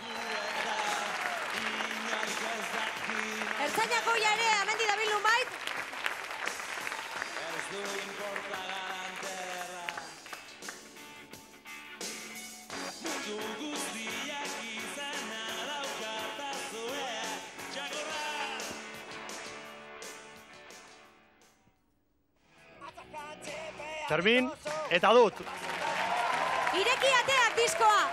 Ertzainako ere, amendi dabilun bait. Termin, eta dut. Ireki ateak diskoa.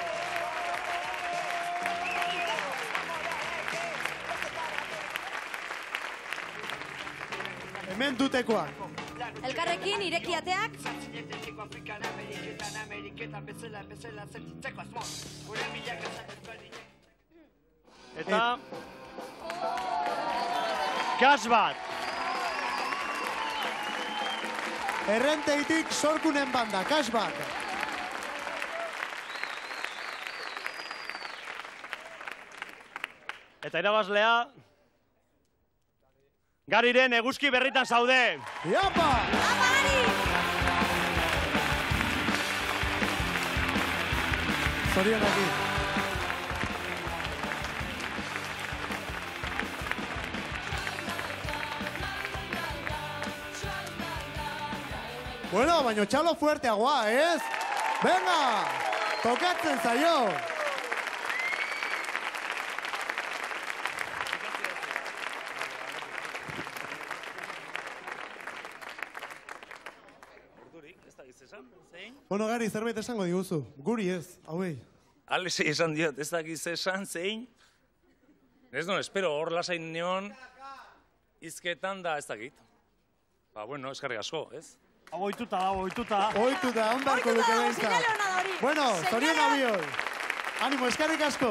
Hemen dutekoa. Elkarrekin ireki ateak. Eta... Gas bat. Errenteitik Sorkunen banda, Cashback. Eta irabazlea, Gariren eguzki berritan zaude. Iapa! Zorionak aquí. Bueno, baina txalo fuerteagoa, ez? Venga! Tokatzen zaio! Bueno, Gari, zerbait esango diguzu. Guri ez, hauei. Alese esan diot, ez dakiz esan, zein. Ez no, espero, hor lasain neon, izketan da ez dakit. Ba, bueno, eskarrik asko, ez? Oituta da, oituta. Oituta, ondarko duke behintzat. Bueno, zorion abioi. Animo, eskarrik asko.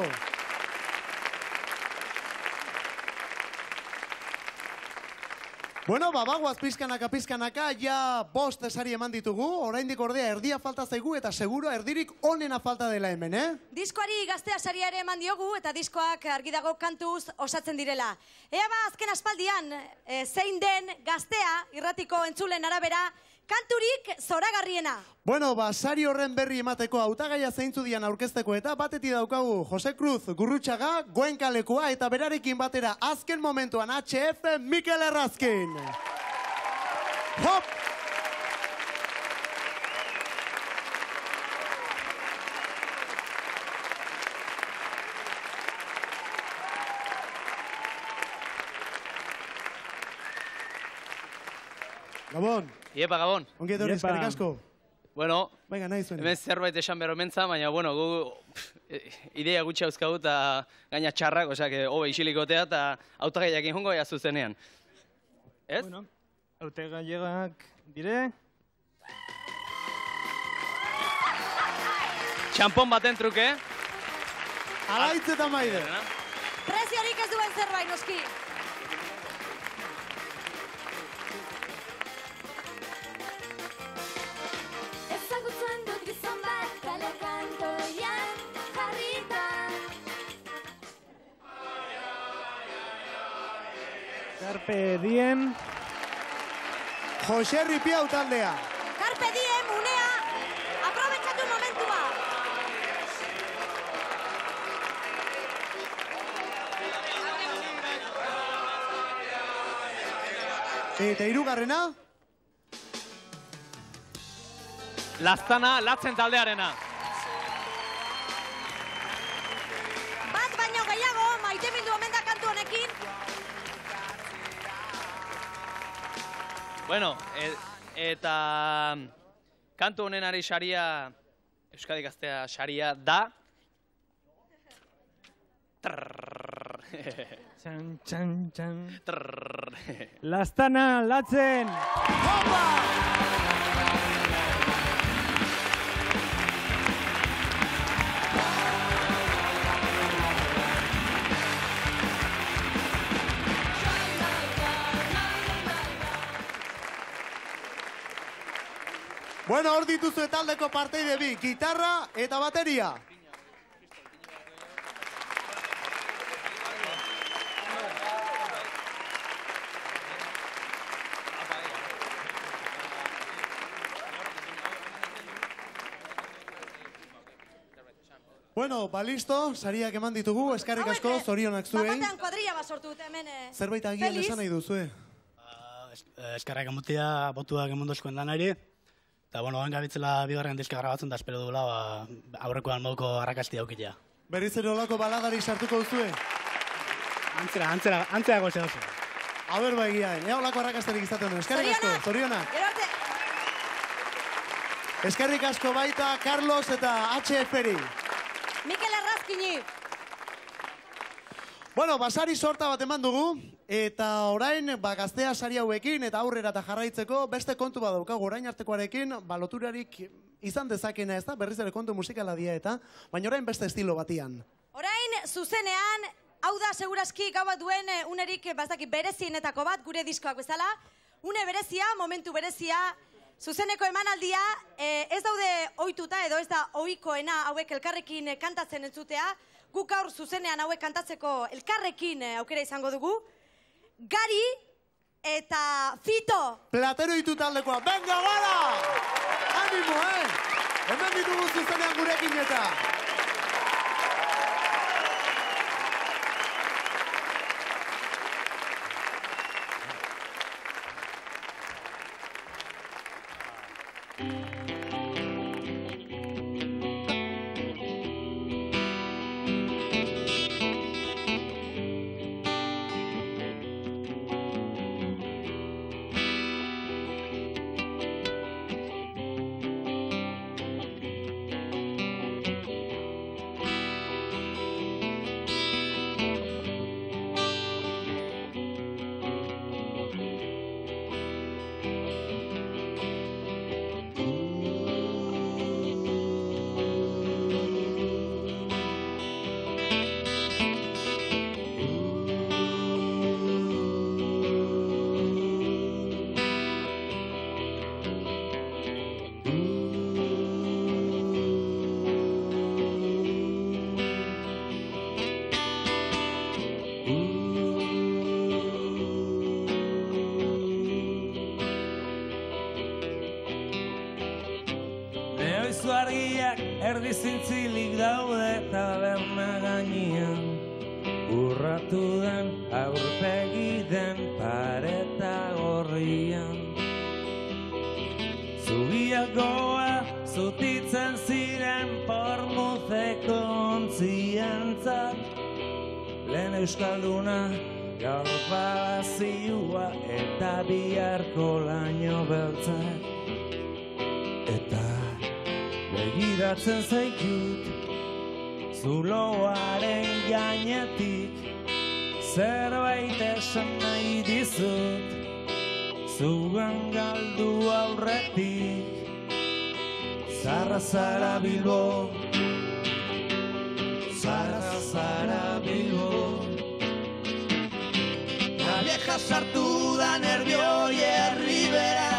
Bueno, bagoaz pizkanaka, ja bost esari eman ditugu, oraindik ordea erdia falta zaigu eta seguro erdirik onena falta dela hemen, Diskoari gaztea saria ere eman diogu eta diskoak argi dago kantuz osatzen direla. Ea ba, azken aspaldian, zein den gaztea irratiko entzulen arabera, kanturik zoragarriena. Bueno, sari horren berri emateko hautagaia zeintzu dian aurkezteko eta batetik daukagu Jose Cruz Gurrutxaga, Goenkalekoa eta berarekin batera azken momentuan HF Mikel Errazkin. Hop! Gabon. Iepa, Gabon. Ongi etorri, eskerrik asko. Bueno, venga, nahi zuen. Hemen zerbait esan behar omentza, baina, bueno, gu idea gutxi hauzkagu eta gaina txarrak, osea, hobe isilikotea eta hautagaiak injongo ea zuzenean. Ez? Bueno, hautagaiak dire. Txampon baten truke. Alaitz eta maide. Preziorik ez duen zerbait, noski. Carpe diem. Jose Ripiau taldea. Carpe diem, unea. Aprobetxatu momentua. Eta hirugarrena? Laztana, Latzen taldearena. Bat baino gehiago, maite bildu omen da kantu honekin. Bueno, eta kantu honenari saria, Euskadi Gaztea saria da. Txan, txan, txan. Laztana, Latzen. Bueno, hor dituzu taldeko parteide bi, gitarra eta bateria. Bueno, listo, sariak eman ditugu, eskarrik asko, zorionak zuei. Batean kuadrilla bat sortu dut hemen. Zerbait agian esan nahi duzue. Eskarrak emutia botuak emondozkoen lanari. Eta, bueno, oen gabitzela bigarren diska grabatzen da espero duela aurrekoan moduko arrakasti aukitea. Berriz ere olako baladari sartuko duzue? Antzera goze oso. Aber baigiaen, ea olako arrakasterik izaten duen. Eskerrik asko, zorionak. Eskerrik asko baita Carlos eta HF-eri. Mikel Errazkini. Bueno, sari sorta bat eman dugu, eta orain gaztea sari hauekin eta aurrera eta jarraitzeko beste kontu bat daukagu orain artekoarekin, loturarik izan dezakena ez da, berriz ere kontu musikala dia eta, baina orain beste estilo batian. Orain zuzenean, hau da segurazki gau bat duen unerik berezienetako bat, gure diskoak bezala, une berezia, momentu berezia, Zuzeneko emanaldia, ez daude ohituta edo ez da ohikoena hauek elkarrekin kantatzen entzutea. Guk gaur zuzenean hauek kantatzeko elkarrekin aukera izango dugu. Gari eta Fito. Platero ditu taldekoa. Venga, gara! Animo, Hemen ditugu zuzenean gurekin eta. Argiak erdi zintzilik daude taberna gainean, urratu den aurpegi den pareta gorrian. Zubiak goa zutitzen ziren pormuzeko ontzientzat, lehen euskalduna gaur balazioa eta biharko laino beltzak. Eta begiratzen zaitut, zuloaren gainetik, zerbait esan nahi dizut, zugan galdu aurretik. Zarra zara Bilbo, zarra zara Bilbo, la vieja sartu da nervioi herribera.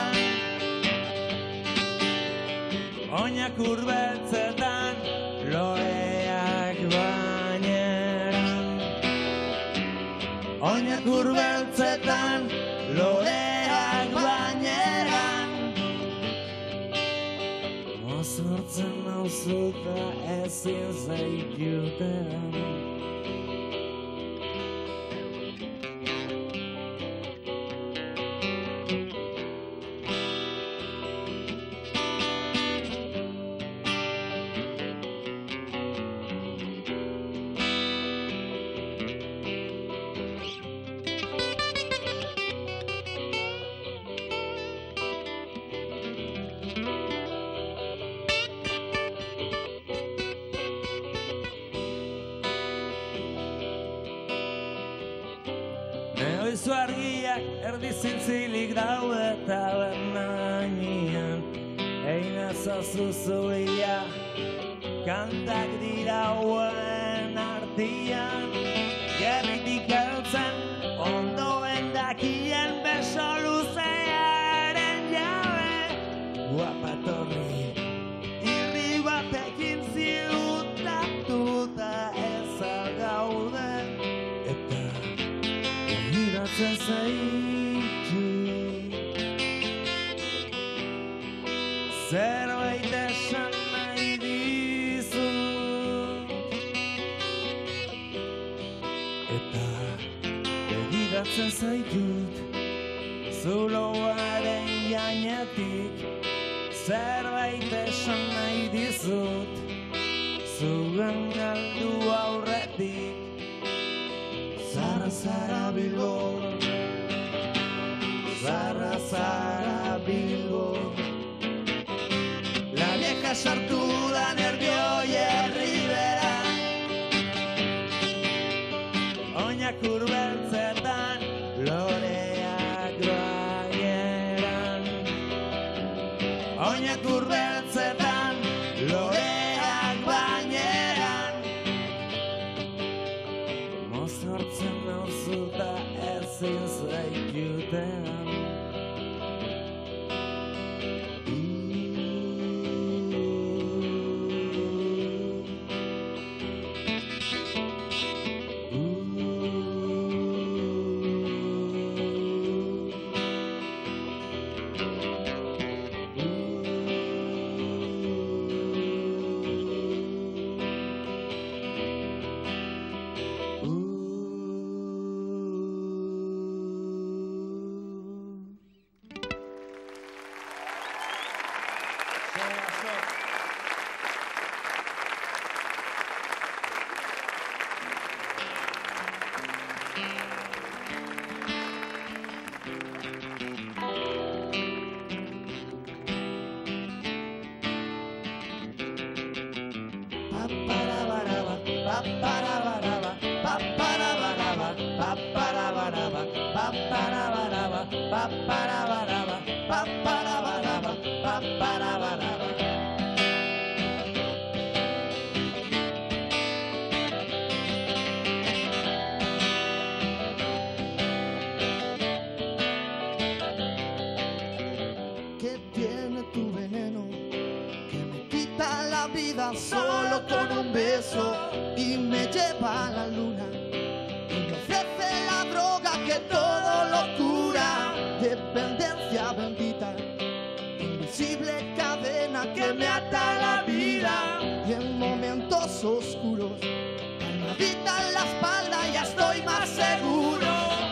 Oinak urbeltzetan, loreak baineran. Oinak urbeltzetan, loreak baineran. Mozortzen nauzuta ezin zaitutean. Neoizu argiak erdi zintzilik daude taberna gainean, egin ezazu zuria, kantak dira hauen artian, gerritik heltzen ondoen dakien beso luzearen jabe. Guapatorri, irri batekin ziutatuta ezal gaude, eta begiratzen zaitu. Zerbait esan nahi dizut, eta begiratzen zaitut, zuloaren gainetik. Zerbait esan nahi dizut, zugan galdu aurretik. Zarra zara Bilbo, zarra zara Bilbo, la vieja sartu da nervioi herribera. Oinak urbeltzetan, loreak baineran. Oinak urbeltzetan, loreak baineran. Mozortzen nauzuta ezin zaitutean. Que tiene tu veneno, que me quita la vida solo con un beso y me lleva a la luna y me ofrece la droga que todo lo cura. Dependencia bendita, invisible cadena que me ata a la vida y en momentos oscuros palmadita en la espalda ya estoy más seguro.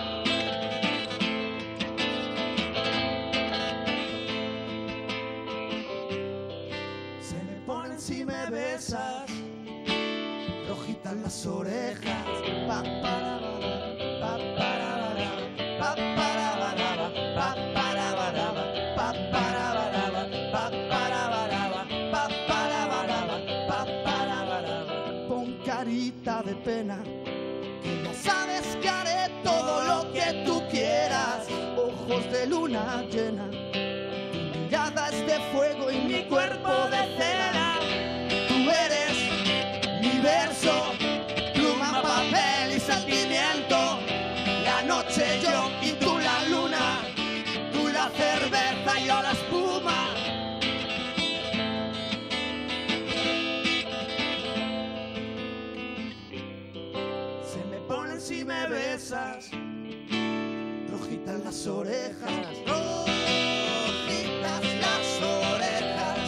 Si me besas, rojitas las orejas, pa para pa para pa para pa para pa para pon carita de pena, que ya sabes que haré todo lo que tú quieras, ojos de luna llena, tu mirada es de fuego y mi cuerpo de cera. Tú eres mi verso, pluma, papel y sentimiento. La noche yo y tú la luna, tú la cerveza y yo la espuma. Se me ponen si me besas, rojitas las orejas, rojitas las orejas.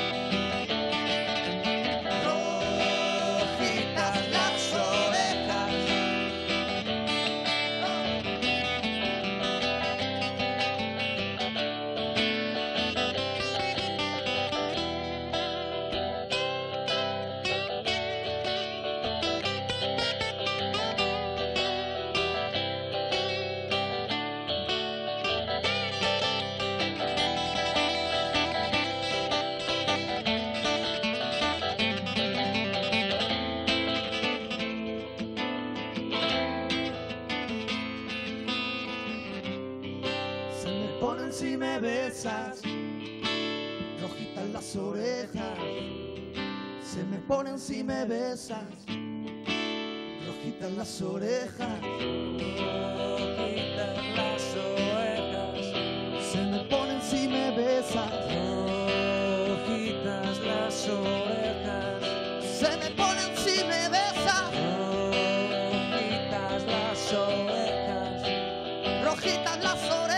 Si me besas, rojitas las orejas. Se me ponen si me besas, rojitas las orejas. Rojitas las orejas. Se me ponen si me besas, rojitas las orejas. Se me ponen si me besas, rojitas las orejas. Rojitas las orejas.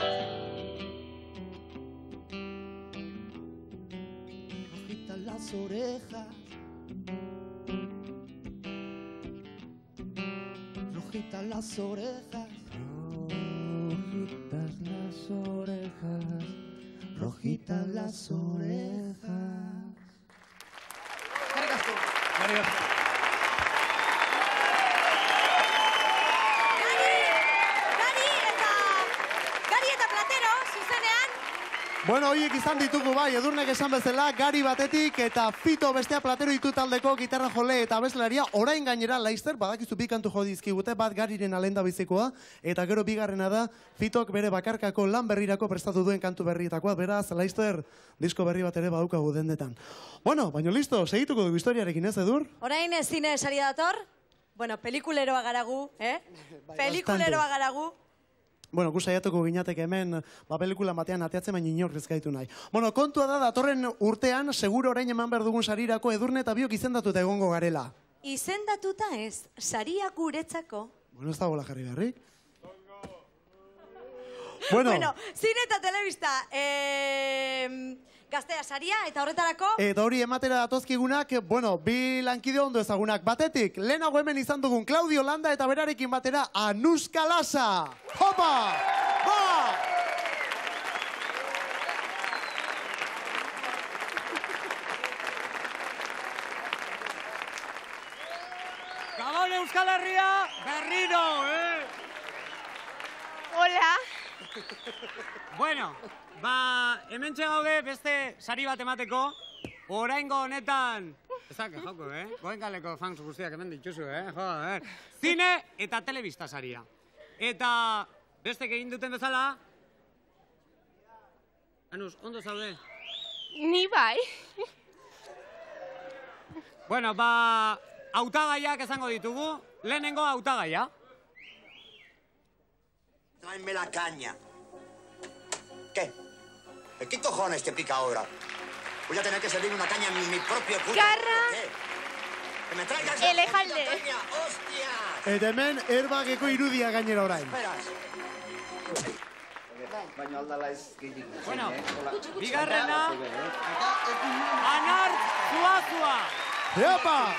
Las orejas, rojitas las orejas, rojitas las orejas, rojitas las orejas. Gari eta Platero, zuzenean. Bueno, horiek izan ditugu bai, Edurnek esan bezala, Gari batetik eta Fito bestea Platero ditu taldeko gitarra jole eta abeslaria, orain gainera Laizter, badakizu bi kantu jo dizkigute, bat Gariren alenda bizikoa, eta gero bigarrena da, Fitok bere bakarkako lan berrirako prestatu duen kantu berrietakoa, beraz, Laizter, disko berri bat ere badukagu dendetan. Bueno, baina listo, segituko dugu historiarekin ez, Edur? Orain zine sari dator, bueno, pelikuleroa garagu, pelikuleroa garagu. Bueno, gu saiatuko ginateke hemen, pelikulan batean ateatzen baina inork ez gaitu nahi. Bueno, kontua da, datorren urtean, seguro orain eman behar dugun sarirako Edurne eta biok izendatuta egongo garela. Izendatuta ez, saria guretzako. Bueno, ez da bola jarri beharrik. Bueno, zine eta telebista, gaztea saria, eta horretarako... Eta hori ematera datozkigunak, bueno, bi lankide ondo ezagunak. Batetik, lehenago hemen izan dugun Claudio Landa eta berarekin batera Anuska Lasa. Hopa! Ba! Euskal Herria berriro, Hola. Bueno, hemen txegaude beste sari bat emateko, oraingo honetan, ezak, joko, Goenkaleko fans guztiak hemen dituzu, joder. Zine eta telebista saria. Eta bestek egin duten bezala, Anus, ondo zaude? Ni bai. Bueno, hautagaiak esango ditugu, lehenengo hautagaia. Tráeme la caña. ¿Qué? ¿Qué cojones te pica ahora? Voy a tener que servir una caña en mi propio culo. Garra. ¿Qué? ¡Que me traigas Elejalde. la caña! ¡Hostia! Eta hemen, erbageko irudia gainera orain. Baina aldala ez gehiago. Bueno, bigarrena, Anar Zuazua. Epa!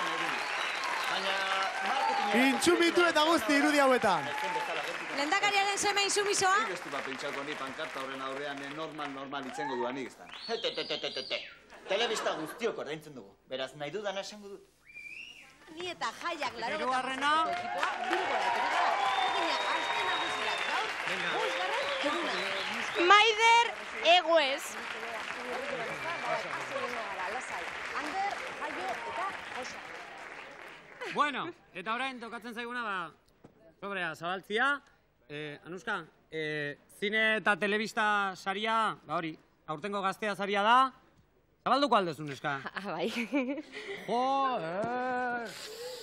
Intsumitu eta guzti irudi hauetan. Lehendakariaren seme insumisoa. Nik ez du bat pentsako ni pankarta horren aurrean normal itzengo duanik ez da. Telebista guztiok ordaintzen dugu. Beraz, nahi dudan esango dut. Ni eta jaiak laro. Hirugarrena. Maider Eguez. Ander, jaio eta osa. Bueno, eta orain tokatzen zaiguna, sobrea zabaltzia. Anuska, zine eta telebista saria, hori, aurtengo gaztea saria da. Zabalduko aldezun, eska? Bai. Joder!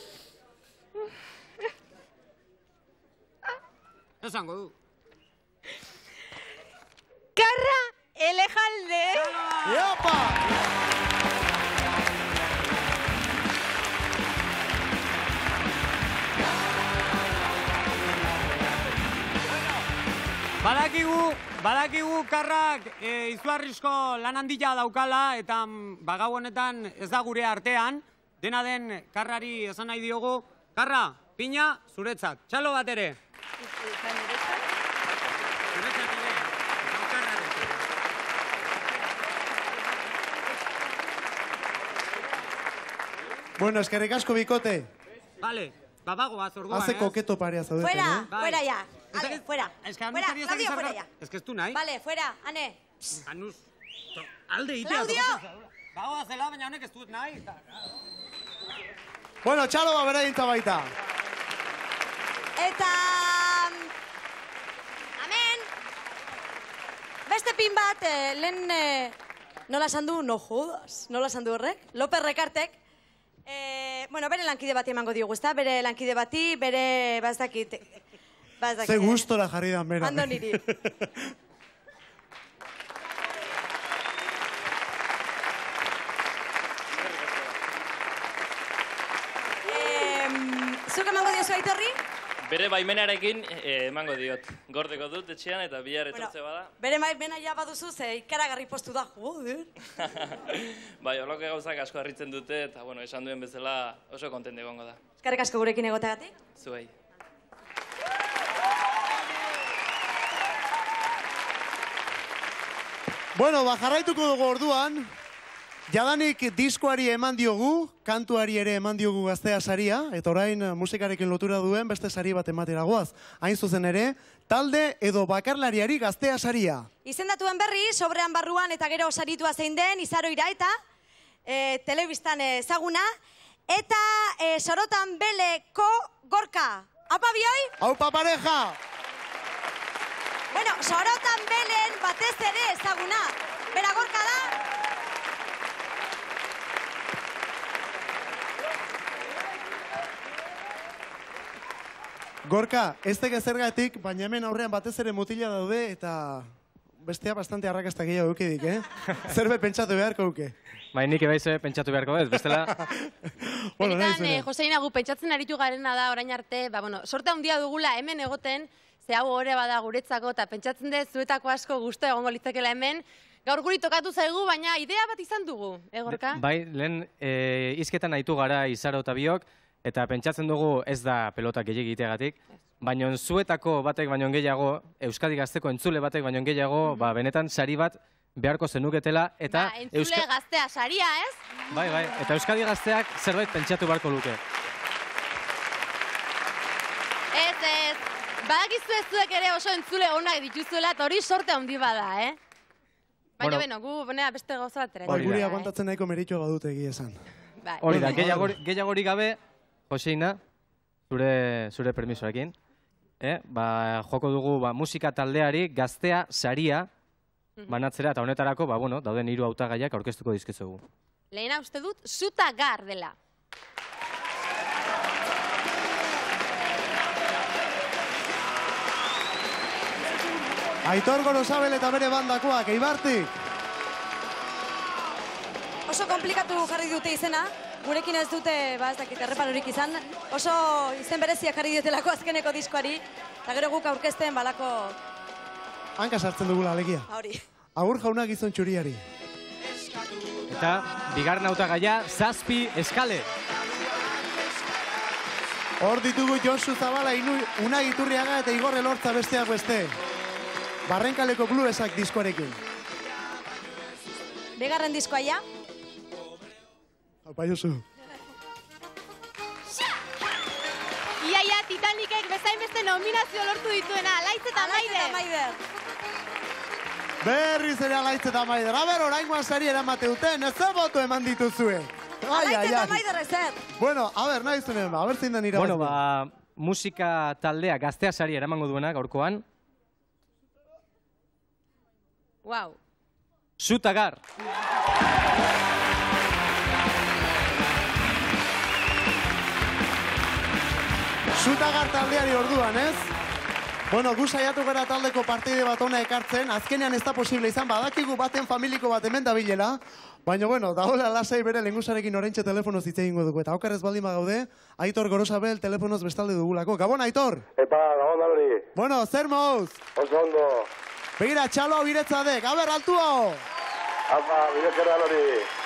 Esango du. Karra Elejalde. Epa! Badakigu karrak izugarrizko lan handia daukala eta gau honetan ez da gure artean. Dena den karrari esan nahi diogu. Karra, pina, zuretzat. Txalo bat ere. Bueno, eskerrik asko bikote. Vale, bagoaz orduan, Hace koketo parea zaudeten, Fuera, fuera ya. Ale, fuera. Es que Fuera, Claudio, fuera ya. Es que ez du nahi. Vale, fuera, Ane. Anus, alde itea. Claudio! Bagoaz zela, baina honek ez dut nahi. Bueno, txalo ba bera dinta baita. Eta... Amen. Beste pin bat, lehen... Nola esan du? No jodas. Nola esan du horrek? López Rekartek. Bueno, bere lankide bati emango diogu, ezta? Bere lankide bati, bere... Bazdakit... Ze gustora jarri dan bera. Ando niri. Zuk emango diozu Aitorri? Bere baimenarekin emango diot. Gordeko dut etxean eta bihar etortze bada. Bere baimena ja baduzu, ze ikaragarri postu da, joder. Bai, holoke gauzak asko harritzen dute eta, bueno, esan duen bezala oso kontente egongo da. Eskerrik asko gurekin egoteagatik. Zuei. Bueno, jarraituko dugu orduan. Jadanik diskoari eman diogu, kantuari ere eman diogu gaztea saria, eta orain musikarekin lotura duen beste sari bat ematera goaz. Hain zuzen ere, talde edo bakarlariari gaztea saria. Izendatuen berri, sobrean barruan eta gero saritua zein den, Izaro Iraeta, telebistan ezaguna, eta Sorotan Beleko Gorka. Aupa bioi? Aupa pareja! Bueno, Sorotan Belen batez ere ezaguna. Bera Gorka da? Gorka, ez teke zergatik, baina hemen aurrean batez ere mutila daude eta bestea bastante arrakasta gehiago eukidik, Zerbait pentsatu beharko euke. Bai, nik ebaize pentsatu beharko ez, bestela... Benetan, Joseina, gu pentsatzen aritu garena da orain arte, sorte handia dugula hemen egoten, ze hau ore bada guretzako, eta pentsatzen dut zuetako asko gustu egongo litzakela hemen, gaur guri tokatu zaigu, baina idea bat izan dugu, Gorka? Bai, lehen hizketan aitu gara Izaro eta biok, eta pentsatzen dugu ez da pelota gehiago egiteagatik, baina zuetako batek baino gehiago, Euskadi Gazteko entzule batek baino gehiago, benetan sari bat beharko zenuketela, eta... Entzule gaztea saria, ez? Bai, eta Euskadi Gazteak zerbait pentsatu beharko luke. Badakizu ez zuek ere oso entzule onak dituzuela, eta hori sorte handi bada, Baina, beno, gu beste gauza bat ere. Guri aguantatzen nahiko meritua badute egia esan. Hori da, gehiagorik gabe, Joseina, zure permisoekin, joko dugu musika taldeari gaztea saria banatzera, eta honetarako, dauden 3 hautagaiak aurkeztuko dizkizugu. Lehena uste dut, Zutagar dela. Aitor Gorosabel eta bere bandakoak, Eibartik. Oso komplikatu jarri dute izena, gurekin ez dute, ez dakit, erreparorik izan, oso izen bereziak jarri diotelako azkeneko diskoari, eta gero guk aurkezten balako... Hanka sartzen dugula alegia. Hori. Agur jauna gizon txuriari. Eta, bigarren hautagaia, Zazpi Eskale. Hor ditugu Josu Zabala, Unai Iturriaga eta Igor Elortza besteak beste. Barrenkaleko bluesak diskoarekin. Bigarren diskoa ja. Aupa, Josu. Iaia, Titanicek bezain beste nominazio lortu dituena, Alaitz eta Maider. Berriz ere Alaitz eta Maider. Aber, oraingoan sari eramate duten, ez boto eman dituzue. Alaitz eta Maider ezer. Bueno, nahi zuen, zein den irabaztu. Bueno, musika taldea gaztea sari eramango duena gaurkoan. Wow. Zutagar. Zutagar taldeari orduan, ez? Bueno, gu saiatu gara taldeko partide bat ona ekartzen, azkenean ez da posible izan, badakigu baten familiko bat hemen dabilela, baina, bueno, dagoela lasai bere lengusarekin oraintxe telefonoz hitz egingo dugu, eta okarrez baldin bagaude, Aitor Gorosabel telefonoz bestalde dugulako. Gabon, Aitor! Epa, gabon da hori. Bueno, zer mouz? Oso ondo. Begira, txalo biretzadek, aber, altu hau! Apa, biretzera hori.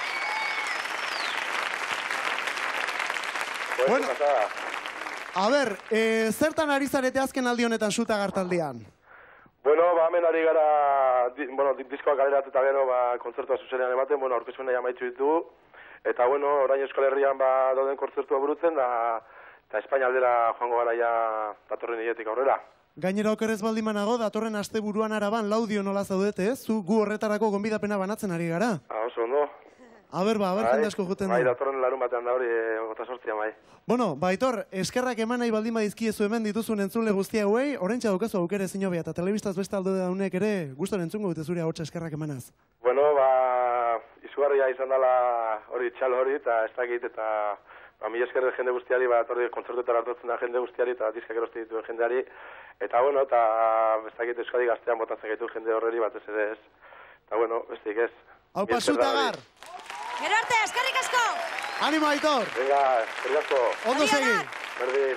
Bueno, a ber, zertan ari zarete azken aldi honetan Zutagar taldean? Bueno, hemen ari gara, diskoak galerat eta gero, kontzertua zuzenean ematen, aurkezuen nahi amaitzu ditugu. Eta, orain Euskal Herrian dauden kontzertua burutzen, eta Espainia aldera joango gara ja datorren hiletik aurrera. Gainera okerrez baldimanago, datorren asteburuan Araban Laudio nola zaudete, zu gu horretarako gonbidapena banatzen ari gara. Oso ondo. Aber, jende asko juten du. Bai, datorren larun batean da hori, gota sortzia, bai. Bueno, Aitor, eskerrak eman nahi baldin badizkiezu hemen dituzun entzule guztia hauei, oraintxe daukazu aukere zinobia, eta telebistaz beste aldo daunek ere, guston entzungo dute zure ahotsa eskerrak emanaz. Bueno, izugarria izan dela hori txalo hori, eta ez dakit, eta mila eskerre jende guztiari, hori kontzertuetara hartutzen da jende guztiari, eta diskak erosti dituen jendeari, eta eta ez dakit Euskadi gaztean botatzen gaitu jende horreri, batez ere ez. Eta bestik ez. Aupa, Zutagar! Gero arte, eskerrik asko! Animo, Aitor! Venga, eskerrik asko! Ondo segi! Berdin!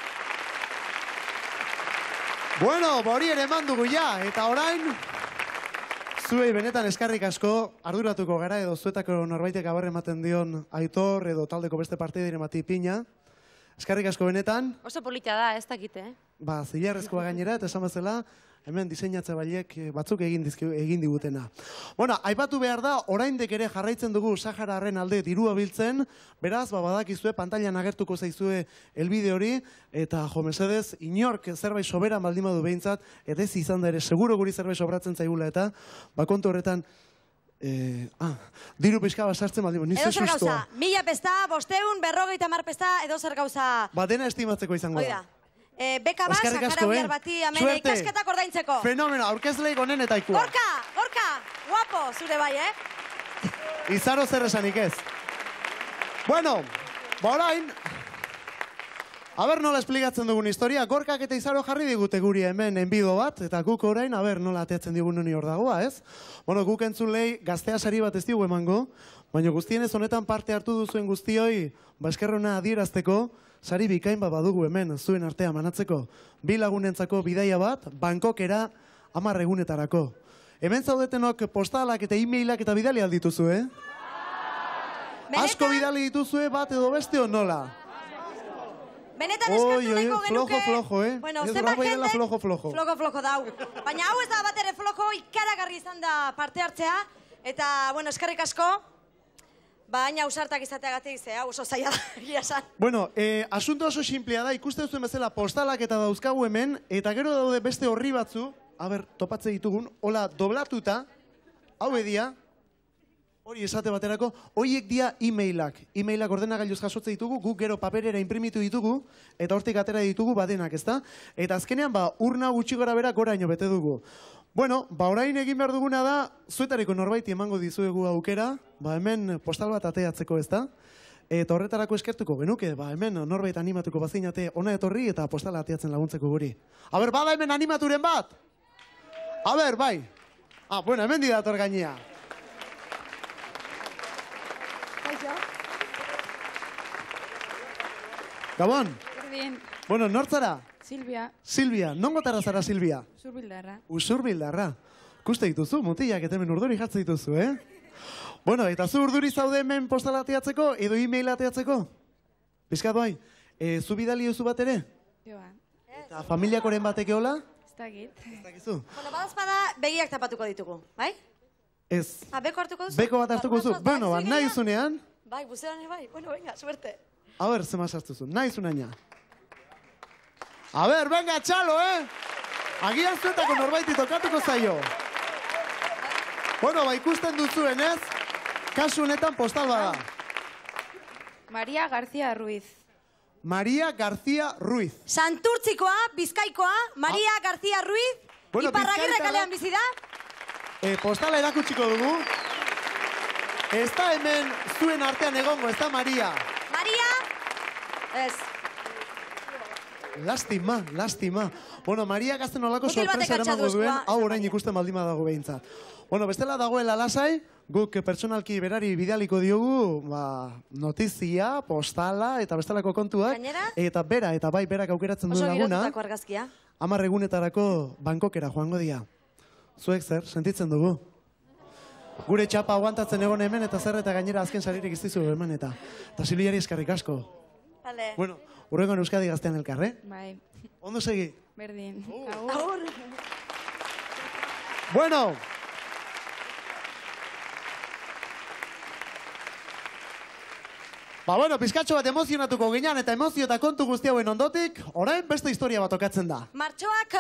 Bueno, hori ere mandugu ja, eta orain, zuei benetan eskerrik asko, arduratuko gara edo zuetako norbaitek abarre ematen dion Aitor edo taldeko beste partidire mati pina. Eskerrik asko benetan. Oso polita da, ez dakite, Zilarrezkoa gainera, eta esan bezala, hemen diseinatze baiek batzuk egin digutena. Bueno, aipatu behar da, oraindik ere jarraitzen dugu Sahararen alde dirua biltzen, beraz, badakizue, pantailan agertuko zaizue elbide hori, eta jo, mesedez, inork zerbait soberan baldin badu behintzat, eta ez izan da ere, seguro guri zerbait sobratzen zaigula eta, kontu horretan, diru pixka bat sartzen baldin, nizu sustoa. Edo zer gauza, 1000 pesta, 550 pesta, edo zer gauza... Dena estimatzeko izango da. Oida. Beka bat, Sakara Uiar bati, amene ikasketak ordaintzeko. Fenomeno, aurkezleik honen eta ikua. Gorka, guapo, zure bai, Izaro zer esanik ez. Bueno, orain, nola esplikatzen dugun historia, Gorkak eta Izaro jarri digute guri hemen enbido bat, eta guk orain, nola ateatzen digun honi hor dagoa, ez? Bueno, guk entzulei gaztea sari bat ez digu emango, baina guztienez honetan parte hartu duzuen guztioi, eskerrona adierazteko, sari bikain bat badugu hemen, zuen artea manatzeko. 2 lagunentzako bidaia bat, Bangkokera 10 egunetarako. Hemen zaudetenok postalak eta e-mailak eta bidali aldituzu, Asko bidali dituzue bat edo beste o nola? Benetan eskatu nahiko genuke... Flojo, Bueno, ez zenbat jende... Flojo. Flojo dau. Baina hau ez da bat ere flojo, ikaragarri izan da parte hartzea. Eta, eskerrik asko. baina ausartak izateagatik, ze hau oso zaila da, egia esan. Bueno, asunto oso simplea da, ikusten zuen bezala postalak eta dauzkagu hemen, eta gero daude beste horri batzu, topatze ditugun, hola doblatuta, hau edia, hori esate baterako, horiek dia e-mailak. E-mailak ordenagailuz jasotze ditugu, guk gero paperera imprimitu ditugu, eta hortik atera ditugu badenak, ezta? Eta azkenean, urna gutxi gora bera goraino bete dugu. Bueno, orain egin behar duguna da, zuetareko norbaiti emango dizuegu aukera, hemen postal bat ateatzeko, ezta? Eta horretarako eskertuko genuke, hemen norbait animatuko bazinate ona etorri eta postala ateatzen laguntzeko guri. Bada hemen animaturen bat? Bai. Bueno, hemen didator gainea. Gabon? Berdin. Bueno, nortzara? Silvia. Silvia, nongotara zara Silvia? Usurbildarra. Usurbildarra. Kuste dituzu, mutilak eta hemen urduri jartze dituzu, Bueno, eta zu urduri zaude hemen postala ateatzeko edo e-mail ateatzeko? Bizkat bai, zu bidali duzu bat ere? Joa. Eta familiakoren batek eola? Ez dakit. Ez dakizu? Bueno, badazpada begiak tapatuko ditugu, bai? Ez. Beko hartuko duzu? Beko bat hartuko duzu? Bueno, nahi zunean. Bai, buzean bai. Bueno, venga, suerte. Zema sartuzu, nahi zunaina. Venga, txalo, Agian zuetako norbaiti tokatuko zaio. Bueno, ikusten duzuen, ez? Kasu honetan postal bada. Maria García Ruiz. Maria García Ruiz. Santurtzikoa, Bizkaikoa, Maria García Ruiz. Iparragirre kalean bizi da. Postala erakutsiko dugu. Ez da hemen zuen artean egongo, ez da Maria. Maria, ez. Lastima. Bueno, Maria gazten olako sorpresa eramango duen, hau orain ikusten baldima dago behintzat. Bueno, bestela dagoela lasai, guk personalki berari bidaliko diogu, notizia, postala eta bestelako kontuak. Gainera? Eta berak aukeratzen duen laguna. Oso girotutako argazkia. 10 egunetarako Bangkokera joango dira. Zuek zer, sentitzen dugu. Gure txapa aguantatzen egon hemen eta zer eta gainera azken salirik iztizu hemen eta. Eta Silviari eskerrik asko. Vale. Bueno, urrengoan Euskadi Gaztean elkarre. Bai. Ondo segi. Berdin. Agur. Bueno. Pizkatxo bat emozionatuko ginean eta emozio eta kontu guzti hauen ondotik, orain beste historia bat okatzen da. Martxoak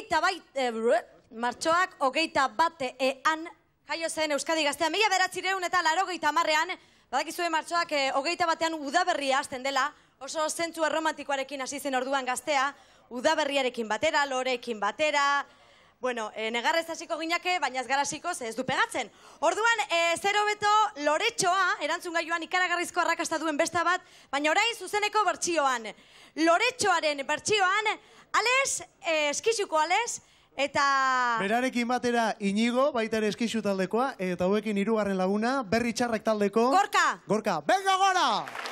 hogeita batean jaio zen Euskadi Gaztean. 1980ean, badakizue martxoak hogeita batean udaberria hasten dela, oso zentzu erromantikoarekin hasi zen orduan Gaztea, udaberriarekin batera, loreekin batera, bueno, negarrez hasiko ginake, baina ez gara hasiko, ez du pegatzen. Orduan, zer hobeto loretxoa, erantzun gaioan ikaragarrizko arrakasta duen besta bat, baina orain zuzeneko bertsioan. Loretxoaren bertsioan, Ales, eskixuko Ales, eta... Berarekin batera Inigo, baita ere eskixu taldekoa, eta hauekin 3. laguna, Berri Txarrak taldeko... Gorka! Gorka, venga gora!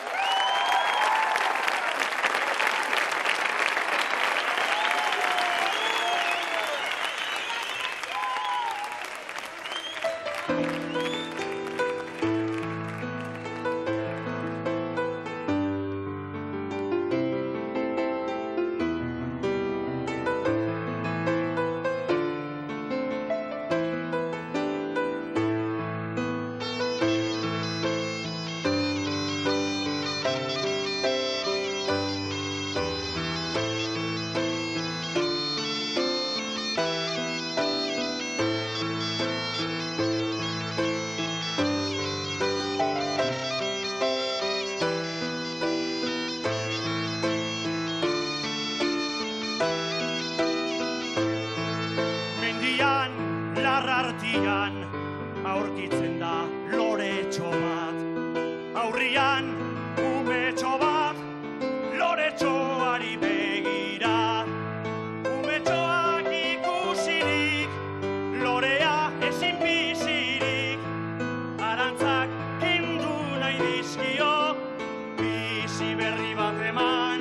Aurkitzen da loretxo bat, aurrian umetxo bat, loretxoari begira. Umetxoak ikusirik, lorea ezin bizirik, arantzak kendu nahi dizkio, bizi berri bat eman.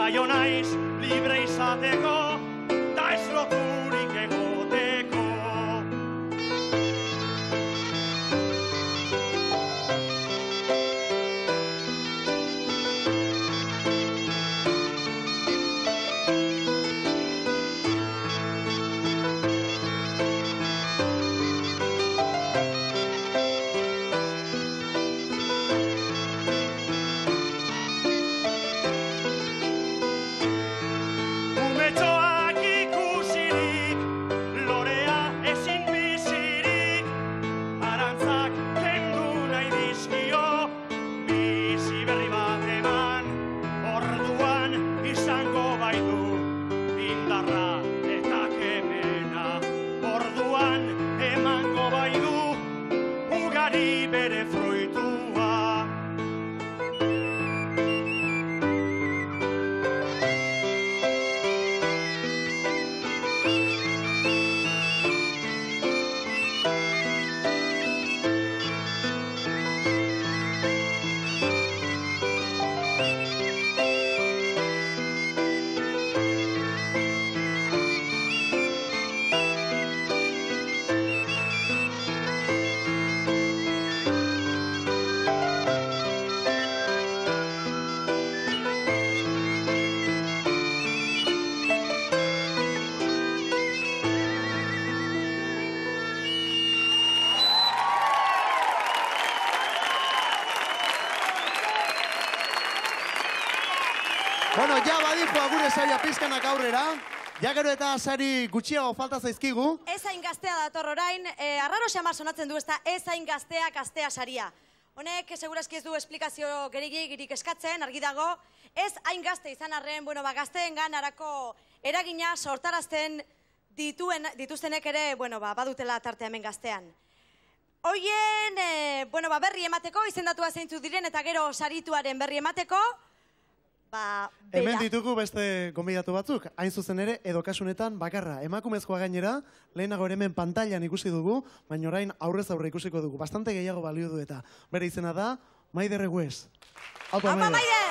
jaio naiz libre izateko, da ez loturik egoteko. Umetxoak ikusirik, lorea ezin bizirik, arantzak kendu nahi dizkio, bizi berri bat eman, orduan izango baitu, indarra eta kemena, orduan emango baitu, ugari bere fruitua. Bueno, ja badiko gure saia pizkanak aurrera. Ja gero eta sari gutxiago falta zaizkigu. Ez hain gaztea dator orain, arraro xamar sonatzen du ez da ez hain gaztea gaztea saria. Honek, segurazki ez du esplikazio girik eskatzen, argi dago, ez hain gazte izan arren, bueno, gazteengan arako eragina sortarazten dituztenek ere, bueno, badutela tarte hemen gaztean. Hoien, bueno, berri emateko, izendatua zeintzuk diren eta gero sarituaren berri emateko, Hemen ditugu beste gonbidatu batzuk, hain zuzen ere, edo kasunetan bakarra. Emakumezkoa gainera, lehenago ere hemen pantailan ikusi dugu, baina orain aurrez aurre ikusiko dugu. Bastante gehiago balio du eta. Bere izena da, Maider Eguez. Aupa, Maider!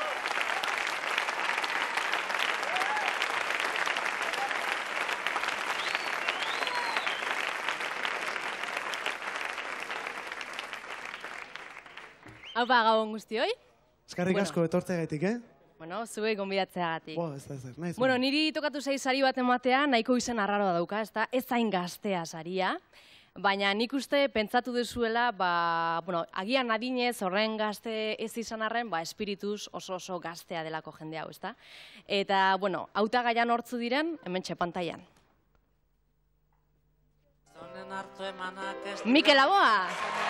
Aupa, gabon guztioi. Eskarrik asko etortzeagaitik, Bueno, zuei gonbidatzeagatik. Naiz. Bueno, niri tokatu zaiz sari bat ematea nahiko izen arraroa dauka, ezta? Ez hain gaztea saria. Baina nik uste pentsatu duzuela, bueno, agian adinez horren gazte ez izan arren, espirituz oso gaztea delako jende hau, ezta? Eta, bueno, hautagaian hortzu diren, hementxe pantailan. Mikel Laboa!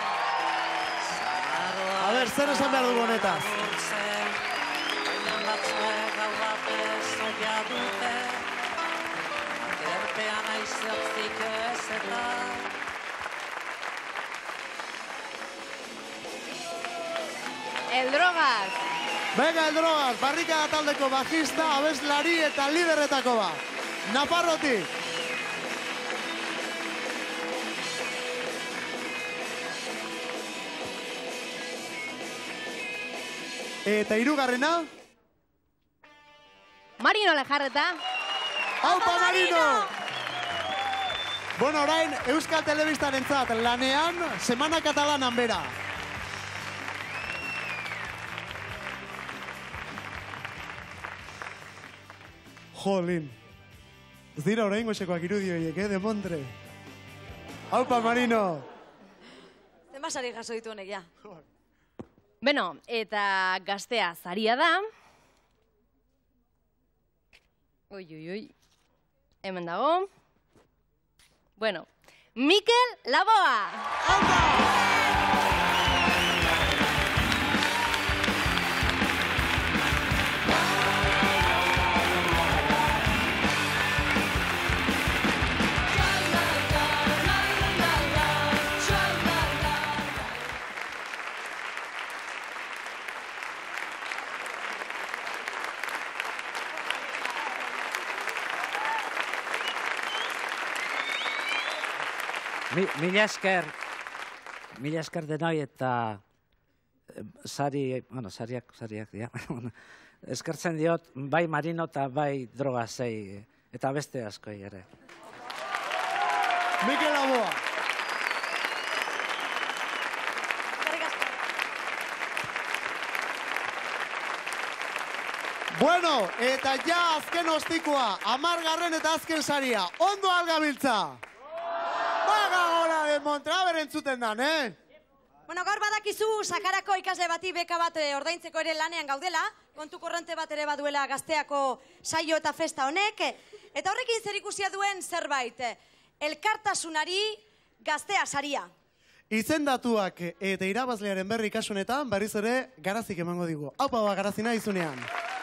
A ber, zer esan behar dugu honetaz? Batzuek hau batez oia dute, aterpean aizertzik ez eta. El Drogas! Venga, El Drogas, barrikada taldeko bajista, abeslari eta liderretako bat. Nafarrotik! Eta hirugarrena? Marino Lejarreta. Aupa, Marino! Bueno, orain, Euskal Telebistarentzat lanean, Semana Katalanan bera. Jolin. Ez dira orain goxekoak irudioiek, de Montre. Aupa, Marino! Zenba sari jaso ditu honek, ja. Beno, eta gaztea zaria da. Hemen dago. Bueno, Mikel Laboa! Mila esker denoi eta sariak, ja. eskertzen diot, bai Marino eta bai Drogazei, eta beste askoi ere. Mikel Laboa. Bueno, eta ja azken ostikoa, 10. eta azken saria. Ondo algabiltza? Baga gora de Montra entzuten dan, Bueno, gaur badakizu Sakarako ikasle bati beka bat ordaintzeko ere lanean gaudela, kontu korronte bat ere baduela Gazteako saio eta festa honek, eta horrekin zerikusia duen zerbait, elkartasunari Gaztea saria. Izendatuak eta irabazlearen berri kasunetan, berriz ere Garazik emango digu. Aupa ba, Garazina izunean.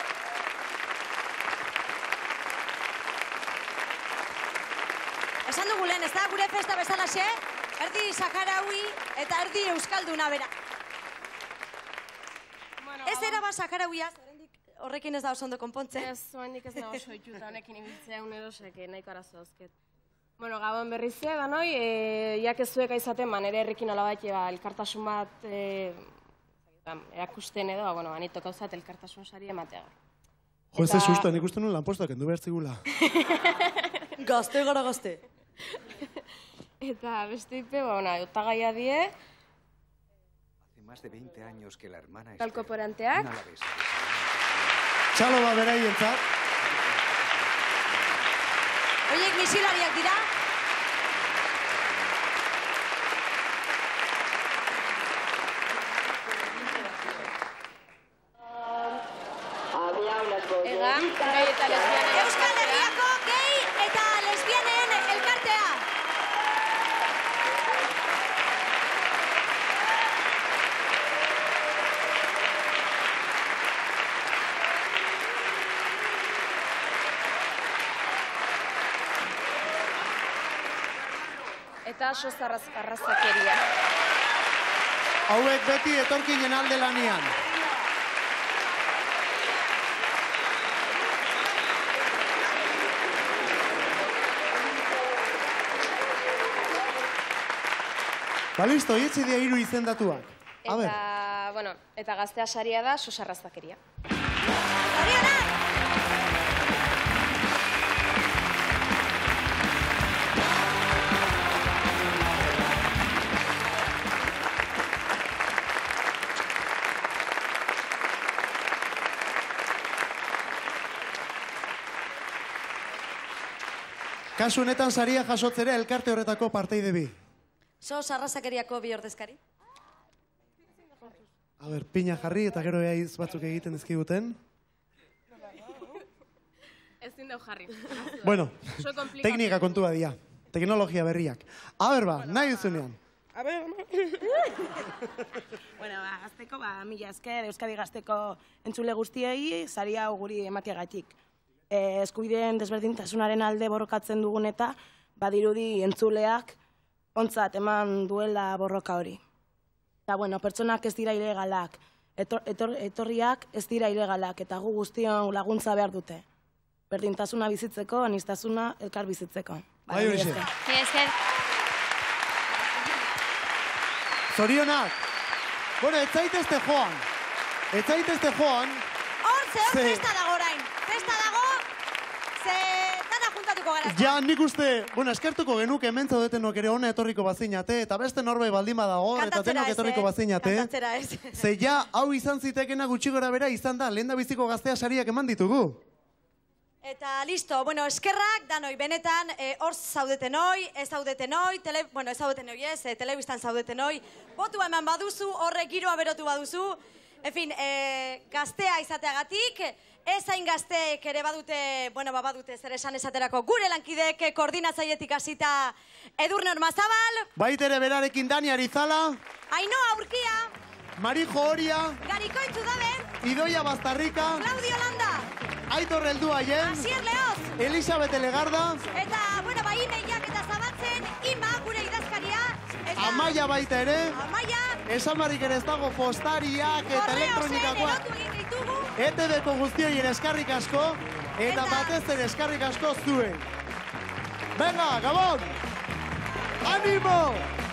Esan dugu lehen, ez da, gure festa bezalaxe, erdi sakaraui eta erdi euskalduna bera. Ez eraba sakarauiaz, horrekin ez da oso ondo konpontzen. Ez, oendik ez da oso ituta honekin ibiltzea unerosek nahiko arazo dauzket. Bueno, gabon berriz da noi, jakezuek aizaten, nire herrikin olabait elkartasun bat erakusten edo, bueno, anito gauzat elkartasun sari ematea. Jo, ez susto, nik uste nuen lanpostuak endu behar zigula. Gazte gara gazte. Eta beste ipe, bueno, eutagaia die. Hace más de 20 años que la hermana... Kalkoporanteak. Txalo ba beraientzat. Oiek misilariak dira. Ega, gai eta lesbianen Euskal Herriako gay eta lesbianen elkartea. Eta soz arrazakeria. Hauek beti etorkinen alde lanian. Ba, listo, hietxe dia hiru izendatuak. Eta, bueno, eta Gaztea saria da soz arrazakeria. Kasu honetan saria jasotzera elkarte horretako parteide bi. Soz arrazakeriako bi ordezkari. A ber, pina jarri eta gero eaiz batzuk egiten dizkiguten. Ez dindau jarri. Bueno, teknika kontua dira. Teknologia berriak. A ber ba, nahi duzunean. A ber, bueno, Gazteko, mila esker, Euskadi Gazteko entzule guztiei, sari hau guri emateagatik. Eskubideen desberdintasunaren alde borrokatzen dugun eta badirudi entzuleak ontzat eman duela borroka hori. Eta, bueno, pertsonak ez dira ilegalak, etorriak ez dira ilegalak, eta gu guztion laguntza behar dute. Berdintasuna bizitzeko, aniztasuna elkar bizitzeko. Bai, hori zen. Zorionak! Bueno, ez zaitezte joan. Ez zaitezte joan. Hor festa dago orain. Festa dago, ze dana juntatuko gara. Ja, nik uste, bueno, eskertuko genuke hemen zaudetenok ere hona etorriko bazinate, eta beste norbait baldin bada hor, eta denok etorriko bazinate. Kantatzera ez. Ze ja, hau izan zitekena gutxi gora bera izan da, lehen da biziko Gaztea sariak eman ditugu. Eta listo, bueno, eskerrak danoi, benetan, hor zaudeten hoi, ez zaudeten hoi, bueno, ez zaudeten hoi ez, telebistan zaudeten hoi, botua eman baduzu, horrek giroa berotu baduzu, en fin, Gaztea izateagatik, ez hain gazteek ere badute, bueno, badute zer esan esaterako gure lankideek koordinatzaietik hasita Edurne Ormazabal. Baitere berarekin Dani Arizala. Ainhoa Urkia. Marijo Horia. Gariko Itzudaben. Idoia Bastarrika. Claudio Landa. Aitor Helduaien. Asier Leoz. Elisabet Elegarda. Eta, bueno, imeiak eta zabatzen, Ima, gure idazkaria. Amaia baita ere. Amaia. Esan barik ere ez dago postariak eta elektronikakoak. ETV-ko guztioi ere eskarrik asko, eta batez ere eskarrik asko zuen. Venga, Gabon! Animo!